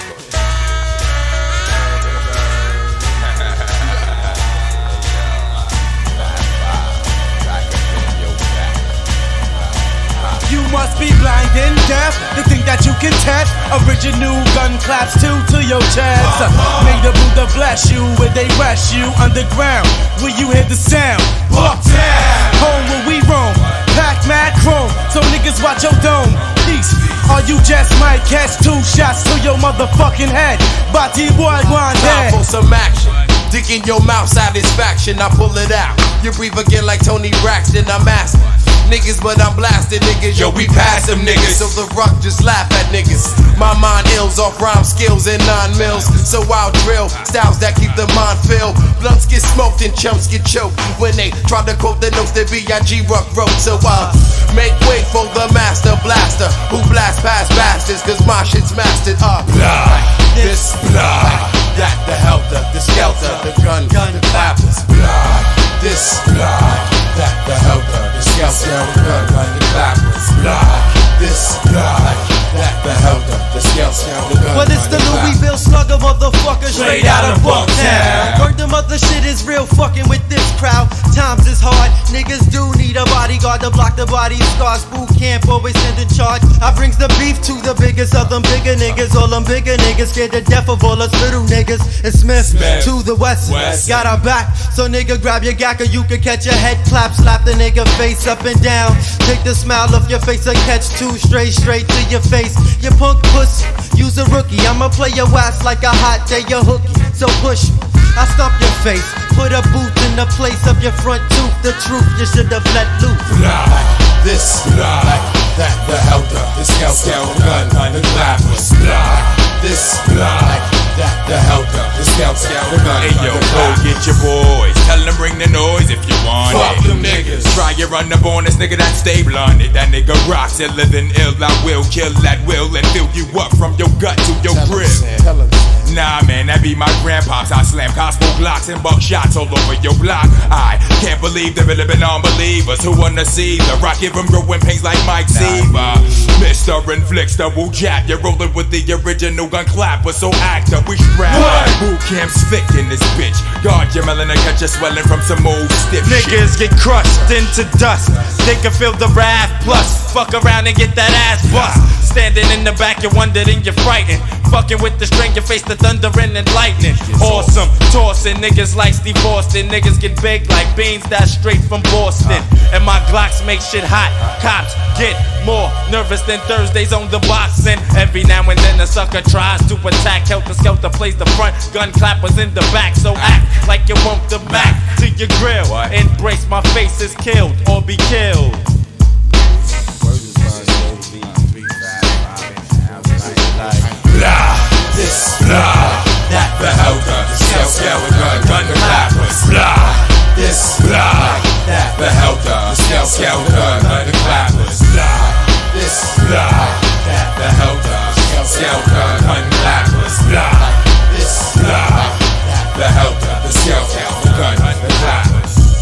You must be blind and deaf to think that you can test original gun claps two to your chest. May the Buddha bless you where they rest you underground, where you hear the sound. Bucktown, home where we roam, pack mad chrome, so niggas watch your dome. Peace, or you just might catch two shots to your motherfucking head. Bati boy going dead.
Time for some action. Dick in your mouth, satisfaction, I pull it out. You breathe again like Tony Braxton, I'm asking niggas, but I'm blasting niggas. Yo, we pass them niggas. So the Ruck just laugh at niggas. My mind ills off rhyme skills and nine mils. So I'll drill styles that keep the mind filled. Blunts get smoked and chumps get choked when they try to quote the notes that B I G Ruck wrote. So I make way for the master blaster who blast past bastards, cause my shit's mastered up. Blah, this, blah, that, the Heltah, the Skeltah, the gun, the clappers. Blah, this, blah, that, the Heltah, the Skeltah, the gun, the clappers. Blah, this, blah, that, the Heltah, the Skeltah, the gun.
Well, it's the Louisville slugger motherfucker straight out of Bucktown. Word the mother shit is real fucking with this crowd. Times is hard, niggas do need a bodyguard to block the body scars. Boot camp always send in charge. I brings the beef to the biggest of them bigger niggas. All them bigger niggas scared to death of all us little niggas. And Smith, Smith to the west, west, got our back. So nigga grab your gacker, you can catch your head clap. Slap the nigga face up and down. Take the smile off your face and catch two straight, straight to your face. You punk puss, use a rookie. I'ma play your ass like a hot day, your hookie. So push me, I stomp your face. Put a boot in the place of your front tooth. The truth you should have let loose.
Blah, this, blah, that, the Heltah, the Skeltah, the gun, the clappers. Blah, this, blah, that, the Heltah, the Skeltah, the gun,
hey yo,
the
go
clappers.
get your boys. Tell them bring the noise if you want
Fuck
it.
them niggas.
Try your run up on this nigga that stay blunted. That nigga rocks it, living ill. I will kill that will and fill you up from your gut to your
Tell
grip.
him, tell him.
Nah, man, that be my grandpops. I slam gospel glocks and buckshots all over your block. I can't believe there really been unbelievers who wanna see the rock give them growing pains like Mike Seaver. Mister Inflictor will jab. You're rolling with the original gun clapper, so actor, we strap. Boot camp's thick in this bitch. Guard your melon and catch you swelling from some old stiff
Niggas
shit.
get crushed into dust. They can feel the wrath plus. Fuck around and get that ass bust. Standing in the back, you're wondering, you're frightened. Fucking with the string, you face the
thundering and lightning. Awesome, tossing niggas like Steve Austin. Niggas get baked like beans, that's straight from Boston. And my Glocks make shit hot. Cops get more nervous than Thursdays on the boxing. Every now and then a sucker tries to attack. Heltah Skeltah plays the front, gun clappers in the back. So act like you want the back to your grill. Embrace my face is killed or be killed.
Blah, this, blah, that, the Heltah, the Skeltah, gun clappers. Blah, this, blah, that, the Heltah, the Skeltah, gun clappers. Blah, this, blah, that, the Heltah, the Skeltah, gun clappers. Blah, this, blah, that, the Heltah, the Skeltah, gun clappers.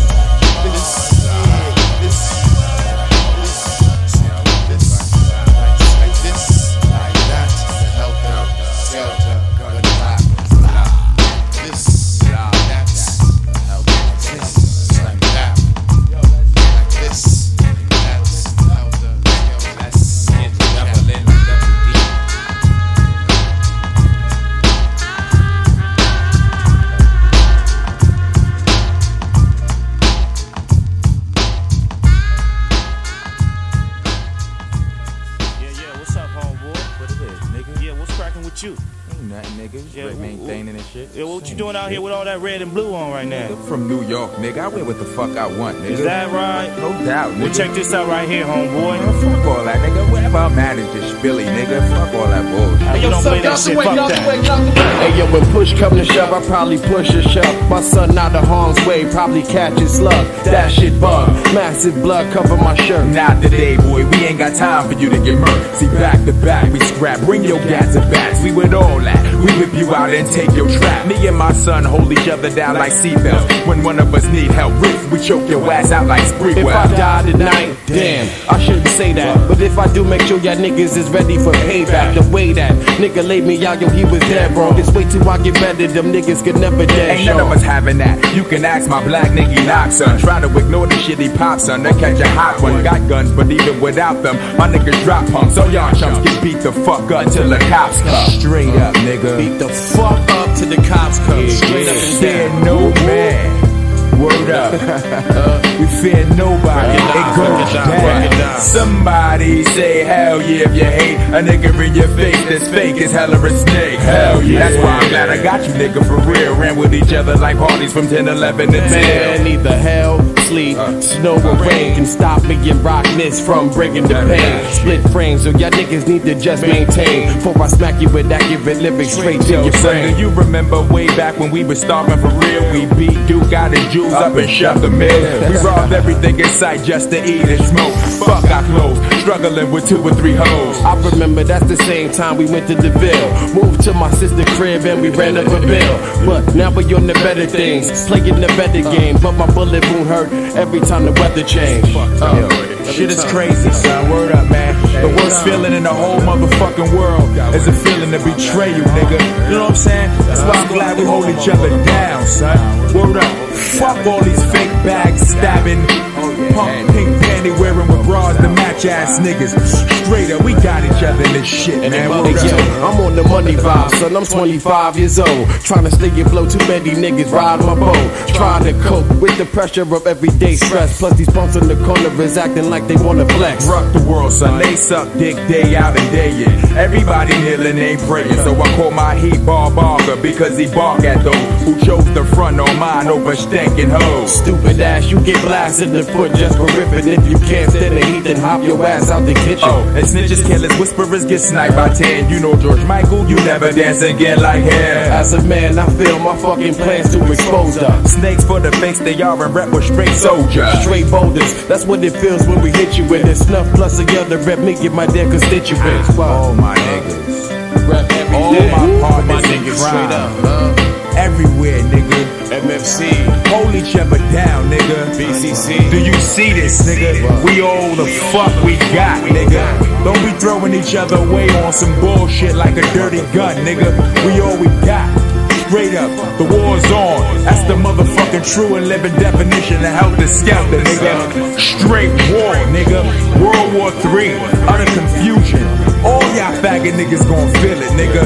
Yeah, what you doing out here with all that red and blue on right now?
Nigga from New York, nigga. I wear what the fuck I want, nigga.
Is that right?
No doubt, nigga.
Well, check this out right here, homeboy.
Man, fuck all that, nigga. Wherever I'm at is just Billy, nigga. Fuck all that bullshit.
Hey, yo, don't play that shit, fuck that.
Hey, yo, when push come to shove, I probably push a shove. My son out of harm's way, probably catch his slug. That shit bug. Massive blood cover my shirt.
Not today, boy. We ain't got time for you to get murdered. See, back to back, we scrap. Bring your gas and bats. We with all that. We whip you out and take your trap. Me and my son hold each other down like seatbelts. When one of us need help, Riff, we choke your ass out like Spreewell.
If I die tonight, damn, I shouldn't say that. But if I do, make sure y'all niggas is ready for payback. The way that nigga laid me out, yo, he was dead wrong. Just wait till I get better, them niggas could never dead.
Ain't none of us having that. You can ask my black nigga knock, son. Try to ignore the shit he pops, son. They catch a hot one. Got guns, but even without them, my niggas drop pumps. So y'all chumps get beat the fuck up till the cops come. Straight up, nigga.
Beat the fuck up till the cops come. Straight up and
fear
down.
no man. Word up. uh, we fear nobody. It goes down. Somebody say hell yeah if you hate a nigga in your face that's fake as hell of a snake. Hell yeah. That's why I'm glad I got you, nigga, for real. Ran with each other like parties from ten eleven to ten.
Man, neither hell, sleet, uh, snow or rain can stop me and rock this from breaking the pain. Split frames, so y'all niggas need to just maintain. Before I smack you with accurate lyrics straight to your brain.
Do you remember way back when we was starving for real? We beat Duke out his jewels up and shut the mill. We robbed everything in sight just to eat and smoke. Fuck our clothes, struggling with two or three hoes.
I remember that's the same time we went to the Ville. Moved to my sister's crib and we ran up a bill. But now we on the better things, playing the better game. But my bullet wound hurt every time the weather changed. Uh,
Shit is crazy, son. Word up, man. The worst feeling in the whole motherfucking world is a feeling to betray you, nigga. You know what I'm saying? That's why I'm glad we hold each other down, son. Word up. Fuck all these fake bags stabbing, punk pink panty wearing with bras to match ass niggas. Straight up, we got each other in this shit, man. Word
Hey, yo,
up.
I'm on the money vibe, son. I'm twenty-five years old. Trying to stay afloat, too many niggas ride my boat. Trying to cope with the pressure of everyday stress. Plus these punks in the corner is acting like they wanna flex.
Rock the world, son. They suck dick day out and day in. Everybody kneeling, ain't praying. So I call my heat bar barker because he bark at those who chose the front on mine over stinking hoes.
Stupid ass, you get blasted in the foot just for ripping. If you can't stand the heat, then hop your ass out the kitchen.
Oh, and snitches, killers, whisperers get sniped by ten. You know George Michael, you never dance again like him.
As a man, I feel my fucking plans to expose them.
Snakes for the face, they are and rep with straight soldiers.
Straight boulders, that's what it feels when we hit you with it. Snuff plus a other rep me get my dead constituents.
All my niggas,
rep every
all
day.
my partners
my
in
niggas
crime.
straight up. Uh,
Everywhere, nigga.
M F C,
hold each other down, nigga.
B C C.
Do you see this, nigga? We all the fuck we got, nigga. Don't be throwing each other away on some bullshit like a dirty gun, nigga. We all we got. Straight up, the war's on. That's the motherfucking true and living definition of Heltah Selektah, nigga. Straight war, nigga. World War Three, utter confusion. All y'all faggot niggas gon' feel it, nigga.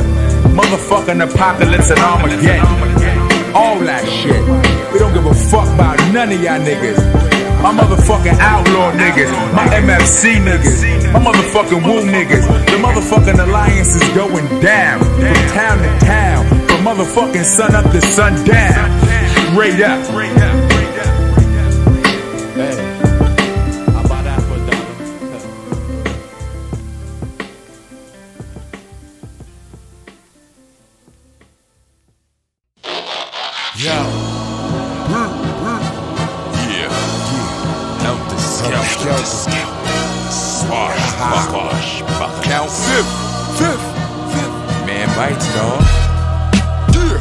motherfucking apocalypse and Armageddon. All that shit. We don't give a fuck about none of y'all niggas. My motherfucking outlaw niggas, my M F C niggas, my motherfucking Woo niggas. The motherfucking alliance is going down from town to town, from motherfucking sun up to sundown. Straight up.
Hey, how about that for a dollar?
Yo. Yeah. Heltah Selektah. Swashbuckler. Count fifth. Fifth. Fifth. Man bites, dog. Yeah.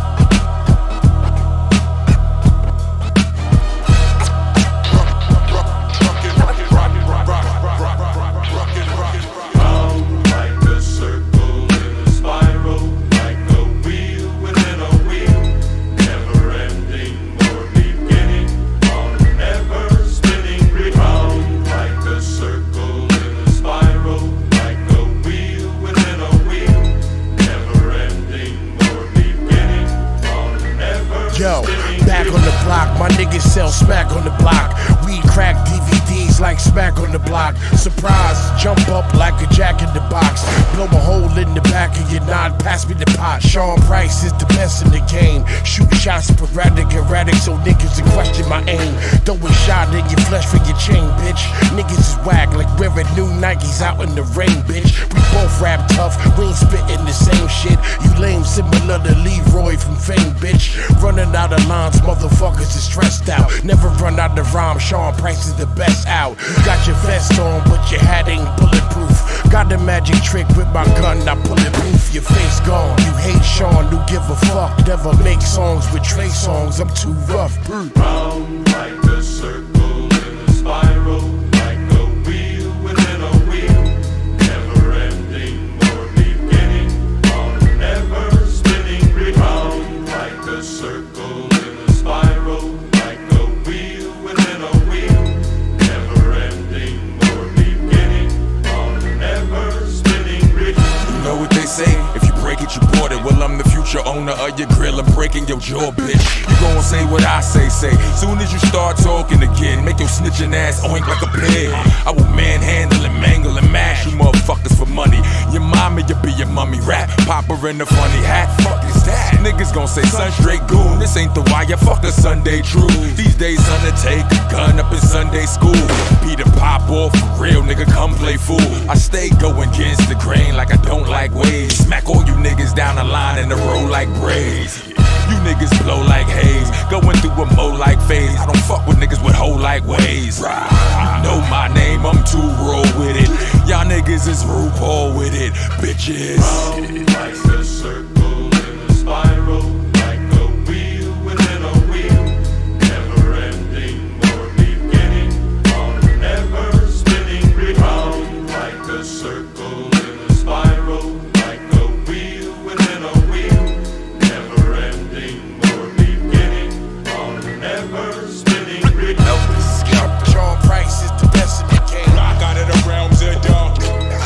Yo, back on the block, my niggas sell smack on the block. We crack D V Ds like smack on the block. Surprise, jump up like a jack in the box. Blow a hole in the back of your nod, pass me the pot. Sean Price is the best in the game. Shoot shots sporadic, erratic, so niggas to question my aim. Throw a shot in your flesh for your chain, bitch. Niggas is whack like wearing new Nikes out in the rain, bitch. We both rap tough, we ain't spitting the same shit. You lame, similar to Leroy from Fame, bitch. Running out of lines, motherfuckers is stressed out. Never run out of rhyme, Sean Price is the best out. You got your vest on, but your hat ain't bulletproof. Got a magic trick with my gun, I pull it proof. Your face gone, you hate Sean, who give a fuck. Never make songs with Trey songs, I'm too rough.
Round like a circle in a spiral, like a wheel within a wheel. Never ending or beginning on an ever spinning reel. Round like a circle in a spiral, like a wheel within a wheel. Never ending or beginning on an ever spinning reel.
You know what they say? If you break it, you bought it. Well, I'm the future owner of your grill. I'm breaking your jaw, bitch. You gon' say what I say, say. Soon as you start talking again, make your snitching ass oink like a pig. I will manhandle and mangle and mash you motherfuckers for money. Your mama, you be your mummy rat. Pop her in the funny hat. Fuck is that? Niggas gon' say son straight goon. This ain't the wire. Fuck a Sunday true. These days, undertake a gun up in Sunday school. Peter pop off for real, nigga. Come play fool. I stay going against the grain like I don't like waves. Smack all you niggas down the line in a row like braids. You niggas blow like haze, going through a mo like phase. I don't fuck with niggas with hoe like ways. You know my name, I'm too raw with it. Y'all niggas is RuPaul with it, bitches.
Round like a circle in a spiral, like a wheel within a wheel. Never ending or beginning on an ever spinning reel. Round like a circle in a spiral, like a wheel within a wheel. Never ending or beginning on an ever spinning reel.
Heltah Selektah. Sean Price is the best in the game.
Rock out of the realms of dark.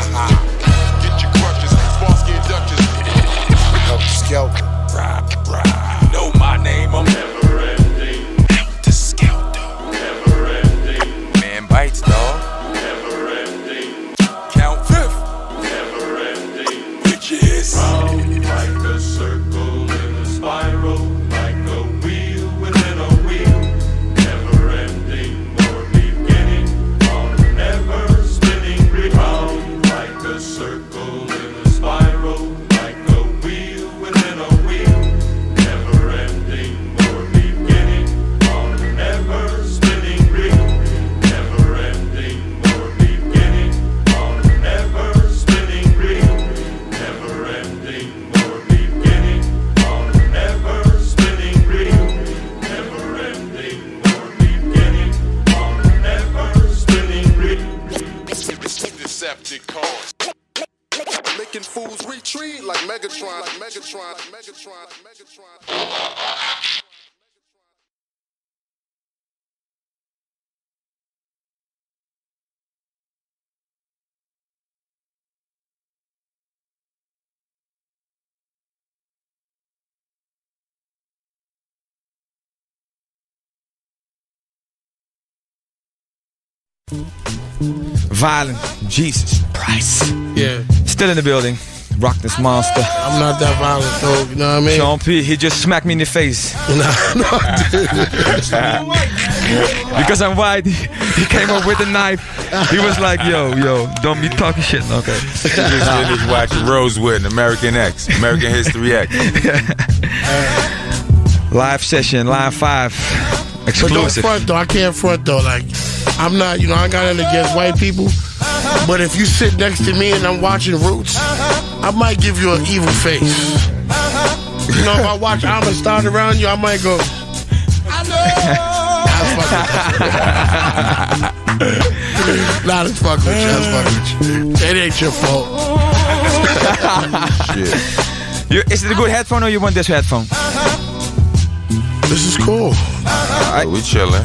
Get your crutches, Sparsky and Duchess. Heltah Selektah.
Rock, rock. You know my name, I'm
never ending.
Heltah Selektah.
Never ending.
Man bites, dog.
Never ending.
Count fifth.
Never ending.
Bitches.
Round like a circle in a spiral, like a wheel within a wheel. Never ending or beginning on an ever spinning reel. Round like a circle in a spiral, like a wheel within a wheel. Never ending or beginning on an ever spinning reel. Never ending or beginning on an ever spinning reel. Never ending or beginning on an ever spinning reel. Never ending or beginning on an ever spinning reel.
Decepticons. Making fools retreat like Megatron, like Megatron, like Megatron, like Megatron.
Violent, Jesus Christ.
Yeah.
Still in the building. Rock this monster.
I'm not that violent, though. You know what I mean?
Sean P, he just smacked me in the face.
No, no,
because I'm white, he, he came up with a knife. He was like, yo, yo, don't be talking shit. Okay.
You just finished watching Rosewood and American X, American History X.
Live session, line five, exclusive.
But don't front, though. I can't front, though. Like, I'm not, you know, I ain't got nothing against white people. But if you sit next to me and I'm watching Roots, I might give you an evil face. You know, if I watch I'ma start around you, I might go. Nah, let's fuck with you. Let's fuck with you. It ain't your fault.
Shit. You, is it a good headphone or you want this headphone?
This is cool.
Alright, we chilling.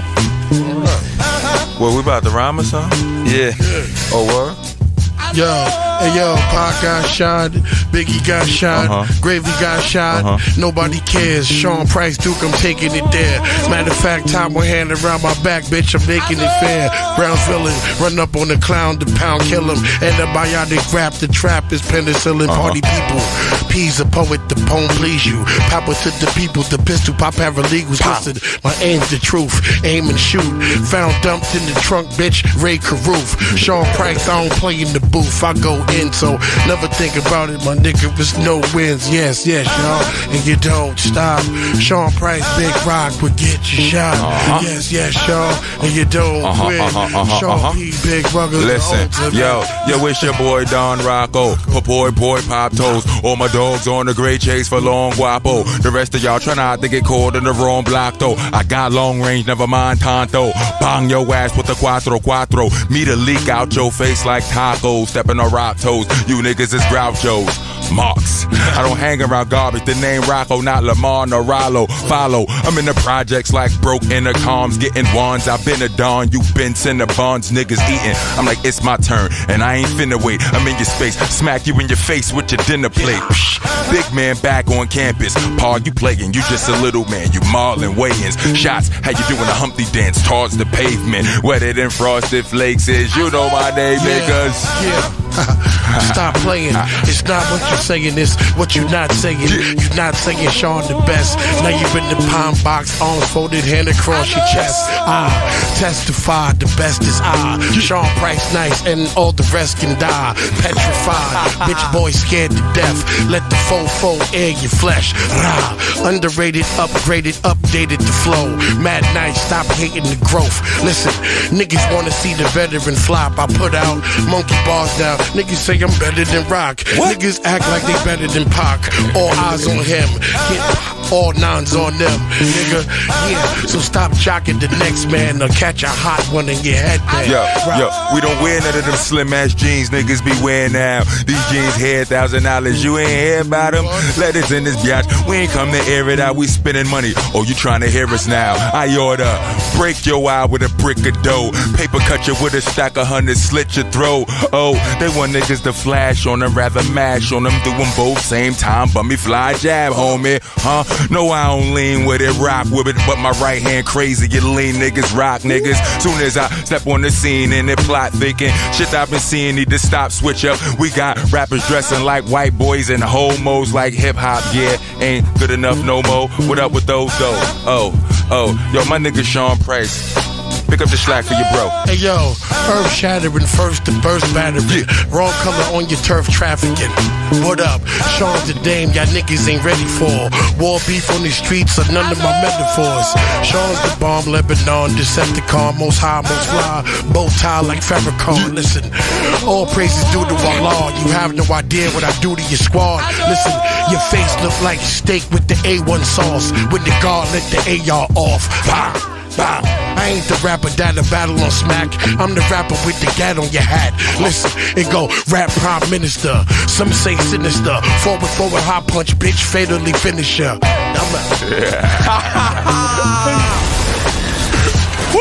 What, we about to rhyme or something?
Yeah.
Oh, what?
Yo, hey yo, Pac got shot, Biggie got shot,
uh-huh.
Gravy got shot, uh-huh. Nobody cares. Sean Price Duke, I'm taking it there. Matter of fact, time one hand around my back, bitch, I'm making it fair. Brown villain, run up on the clown, the pound, kill him. Antibiotic rap, the trap is penicillin. Uh-huh. Party people, P's a poet, the poem please you. Papa to the people, the pistol, pop paralegals. Listen, my aim's the truth, aim and shoot. Found dumped in the trunk, bitch, Ray Carruth. Sean Price, I don't play in the booth. I go in, so never think about it, my nigga. It's no wins, yes, yes, y'all, and you don't stop. Sean Price, Big Rock will get you shot. Uh-huh. Yes, yes, y'all, and you don't
uh-huh,
win.
Uh-huh, uh-huh,
Sean
uh-huh.
P, Big Rugger.
Listen, yo, yo, it's your boy Don Rocco, boy, boy, pop toes. All my dogs on the great chase for long guapo. The rest of y'all try not to get caught in the wrong block though. I got long range, never mind Tonto. Bang your ass with the cuatro cuatro. Me to leak out your face like tacos. Stepping on rock toes, you niggas is grouchos. Marks. I don't hang around garbage. The name Rocco, not Lamar nor Rollo. Follow. I'm in the projects like broke intercoms, getting wands. I've been a don, you been Cinnabons, niggas eating. I'm like, it's my turn, and I ain't finna wait. I'm in your space, smack you in your face with your dinner plate. Psh, big man back on campus. Paul, you playing, you just a little man. You Marlon Wayans. Shots, how you doing a Humpty dance towards the pavement. Wetter than frosted flakes is, you know my name,
yeah,
niggas.
Yeah. Stop playing. It's not what you're saying, it's what you're not saying. You're not saying Sean the best. Now you're in the palm box, arms folded, hand across your chest. I testify, the best is I. Sean Price nice, and all the rest can die. Petrified, bitch boy scared to death. Let the fofo air your flesh. Rah. Underrated, upgraded, updated the flow. Mad nice, stop hating the growth. Listen, niggas wanna see the veteran flop. I put out monkey bars now. Niggas say I'm better than Rock. What? Niggas act like they better than Pac. All eyes on him. Get all nines on them. Nigga, yeah. So stop jocking the next man or catch a hot one in your head, man.
Yo,
Rock.
yo, we don't wear none of them slim ass jeans niggas be wearing now. These jeans here, thousand dollars. You ain't hear about them? Let us in this biatch. We ain't come to air it out. We spending money. Oh, you trying to hear us now? I order. Break your eye with a brick of dough. Paper cut you with a stack of hundreds. Slit your throat. Oh, they want niggas to flash on them, rather mash on them, do them both same time. But me fly jab, homie, huh? No, I don't lean with it, rock with it, but my right hand crazy. You lean niggas, rock niggas. Soon as I step on the scene and it plot thinking shit I've been seeing need to stop, switch up. We got rappers dressing like white boys and homos like hip hop. Yeah, ain't good enough no more. What up with those though? Oh, oh, yo, my nigga Sean Price. Pick up the slack for your bro.
Hey yo, earth shattering first to burst battery. Wrong color on your turf trafficking. What up? Sean's the dame y'all niggas ain't ready for. War beef on the streets are none of my metaphors. Sean's the bomb, Lebanon, Decepticon, most high, most fly, bow tie like Farrakhan. Listen, all praises due to Allah. You have no idea what I do to your squad. Listen, your face look like steak with the A one sauce. When the guard let the A R off. Bah. Bow. I ain't the rapper that'll battle on smack. I'm the rapper with the gat on your hat. Listen, it go rap prime minister. Some say sinister. Forward, forward, high punch, bitch, fatally finisher. I'm a...
Woo!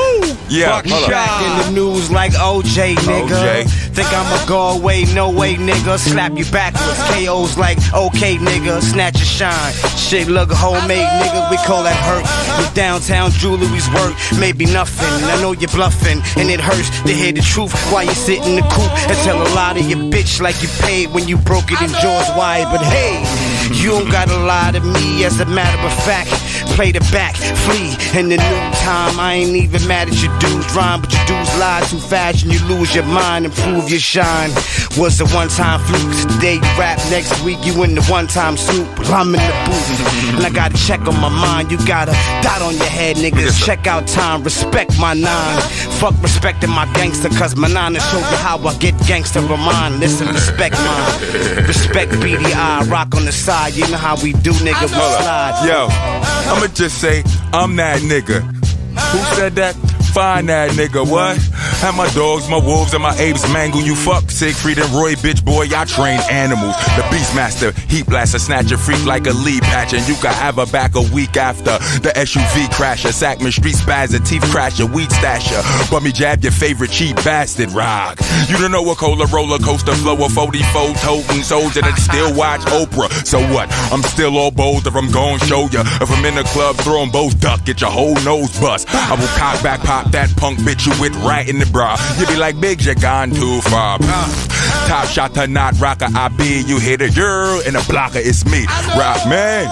Yeah,
Buckshot in the news like O J, nigga.
O J.
Think I'ma go away? No way, nigga. Slap you backwards. K Os like okay, nigga. Snatch your shine. Shit look homemade, nigga. We call that hurt. Your downtown jewelry's work, maybe nothing. I know you're bluffing, and it hurts to hear the truth while you sit in the coop and tell a lie to your bitch like you paid when you broke it in Jaws wide. But hey, you don't gotta lie to me. As a matter of fact, play the back, flee in the new time. I ain't even mad at your dudes rhyme, but your dudes lie too fast and you lose your mind and prove your shine. Was a one-time fluke. Today you rap, next week you in the one-time soup. I'm in the booth and I got a check on my mind. You got a dot on your head, niggas. Check out time, respect my nine. Fuck respecting my gangster, cause my nine to show you how I get gangster of mine. Listen, respect mine. Respect B D I, rock on the side. You know how we do, nigga, we slide.
Yo, I'ma just say, I'm that nigga. Who said that? Find that nigga, what? Have my dogs, my wolves, and my apes mangle you. Fuck Siegfried and Roy, bitch boy, I train animals. The Beastmaster, heat blaster, snatch a freak like a lead patch, and you can have her back a week after. The S U V crasher, Sackman street spazzer, teeth crasher, weed stasher. But me jab your favorite cheap bastard, rock. You don't know a cola roller coaster flow of forty-four toting soldier that still watch Oprah. So what? I'm still all bold if I'm gon' show ya. If I'm in the club, throw 'em both duck, get your whole nose bust. I will cock back, pop that punk bitch you with right in the bra. You be like, Big, you gone too far. Top shot to not rocker, I be. You hit a girl and a blocker, it's me. Rock man.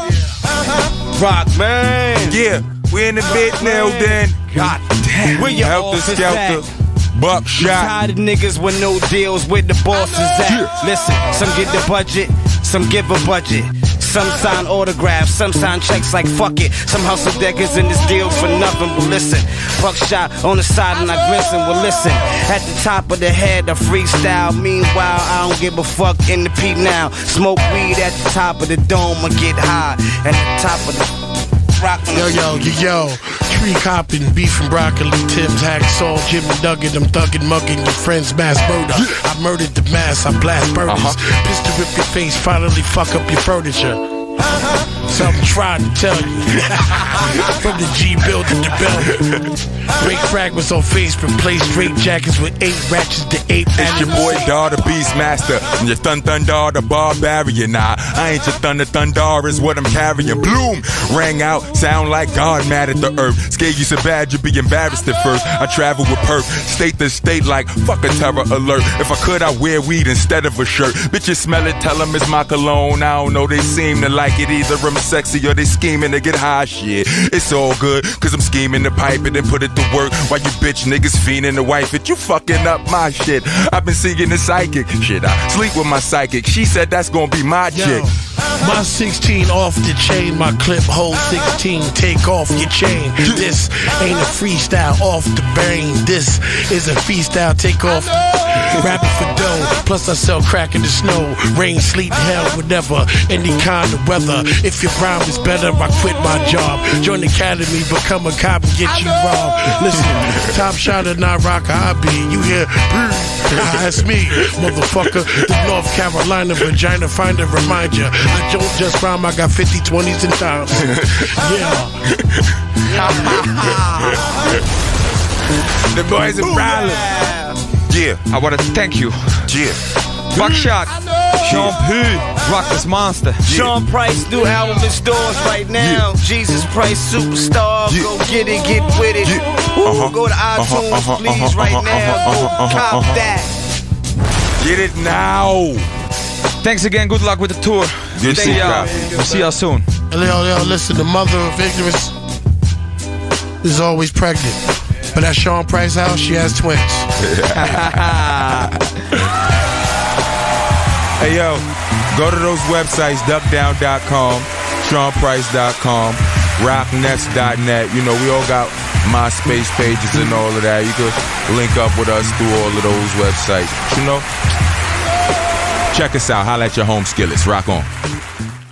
Rock man.
Yeah, we in the bit now then.
God damn. Where your
Heltah Selektah, Buckshot.
Tired of niggas with no deals with the bosses at. Yeah. Listen, some get the budget, some give a budget. Some sign autographs, some sign checks like fuck it. Some hustle deckers in this deal for nothing. Well listen, buckshot on the side and I glisten. Well listen, at the top of the head a freestyle. Meanwhile I don't give a fuck in the P now. Smoke weed at the top of the dome or get high at the top of the rock.
Yo yo yo yo. Tree copping, beef and broccoli, Tim's, hacksaw, Jim and Duggan. I'm thugging, mugging your friend's mass murder. I murdered the mass, I blast burners. Uh-huh. Pistol rip your face, finally fuck up your furniture. Something trying to tell you. From the G building to building. Break fragments on face, replace straight jackets with eight ratchets to eight.
It's your boy Dar, the Beastmaster, and your Thun Thundar, the Barbarian. Nah, I ain't your Thunder Thundar, is what I'm carrying. Bloom rang out, sound like God mad at the earth. Scared you so bad you be embarrassed at first. I travel with perf, state to state like fuck a terror alert. If I could, I wear weed instead of a shirt. Bitches smell it, tell them it's my cologne. I don't know, they seem to like it. Either I'm sexy or they scheming to get high. Shit, it's all good, cause I'm scheming to pipe it and put it to work. While you bitch niggas fiending to wife it, you fucking up my shit. I've been seeing the psychic shit. I sleep with my psychic. She said that's gonna be my
Yo,
chick.
My sixteen off the chain, my clip hold sixteen. Take off your chain. This ain't a freestyle off the brain. This is a freestyle. Take off. Rapping for dough. Plus I sell crack in the snow. Rain, sleet, hell, whatever. Any kind of weather. If your rhyme is better, I quit my job. Join the academy, become a cop and get you robbed. Listen, top shot of not rock, I be. You hear? That's me, motherfucker. The North Carolina vagina finder remind ya. I don't just rhyme, I got fifty, twenties and times. Yeah.
The boys are problem. Yeah,
I wanna thank you.
Yeah.
Buckshot, Sean P, Rock this monster.
Yeah. Sean Price, new album in stores right now. Yeah. Jesus Price, superstar. Yeah. Go get it, get with it. Yeah. Ooh, uh-huh. Go to iTunes, uh-huh, uh-huh, please, uh-huh, right uh-huh, now. Uh-huh, go uh-huh, cop uh-huh. that.
Get it now.
Thanks again. Good luck with the tour.
Good
see y'all. We'll see y'all soon.
Yo, yo, listen, the mother of ignorance is always pregnant. But at Sean Price's house, she has twins.
Hey, yo, go to those websites, duck down dot com, sean price dot com, rock nets dot net. You know, we all got MySpace pages and all of that. You could link up with us through all of those websites. You know, check us out. Holla at your home skillets. Rock on.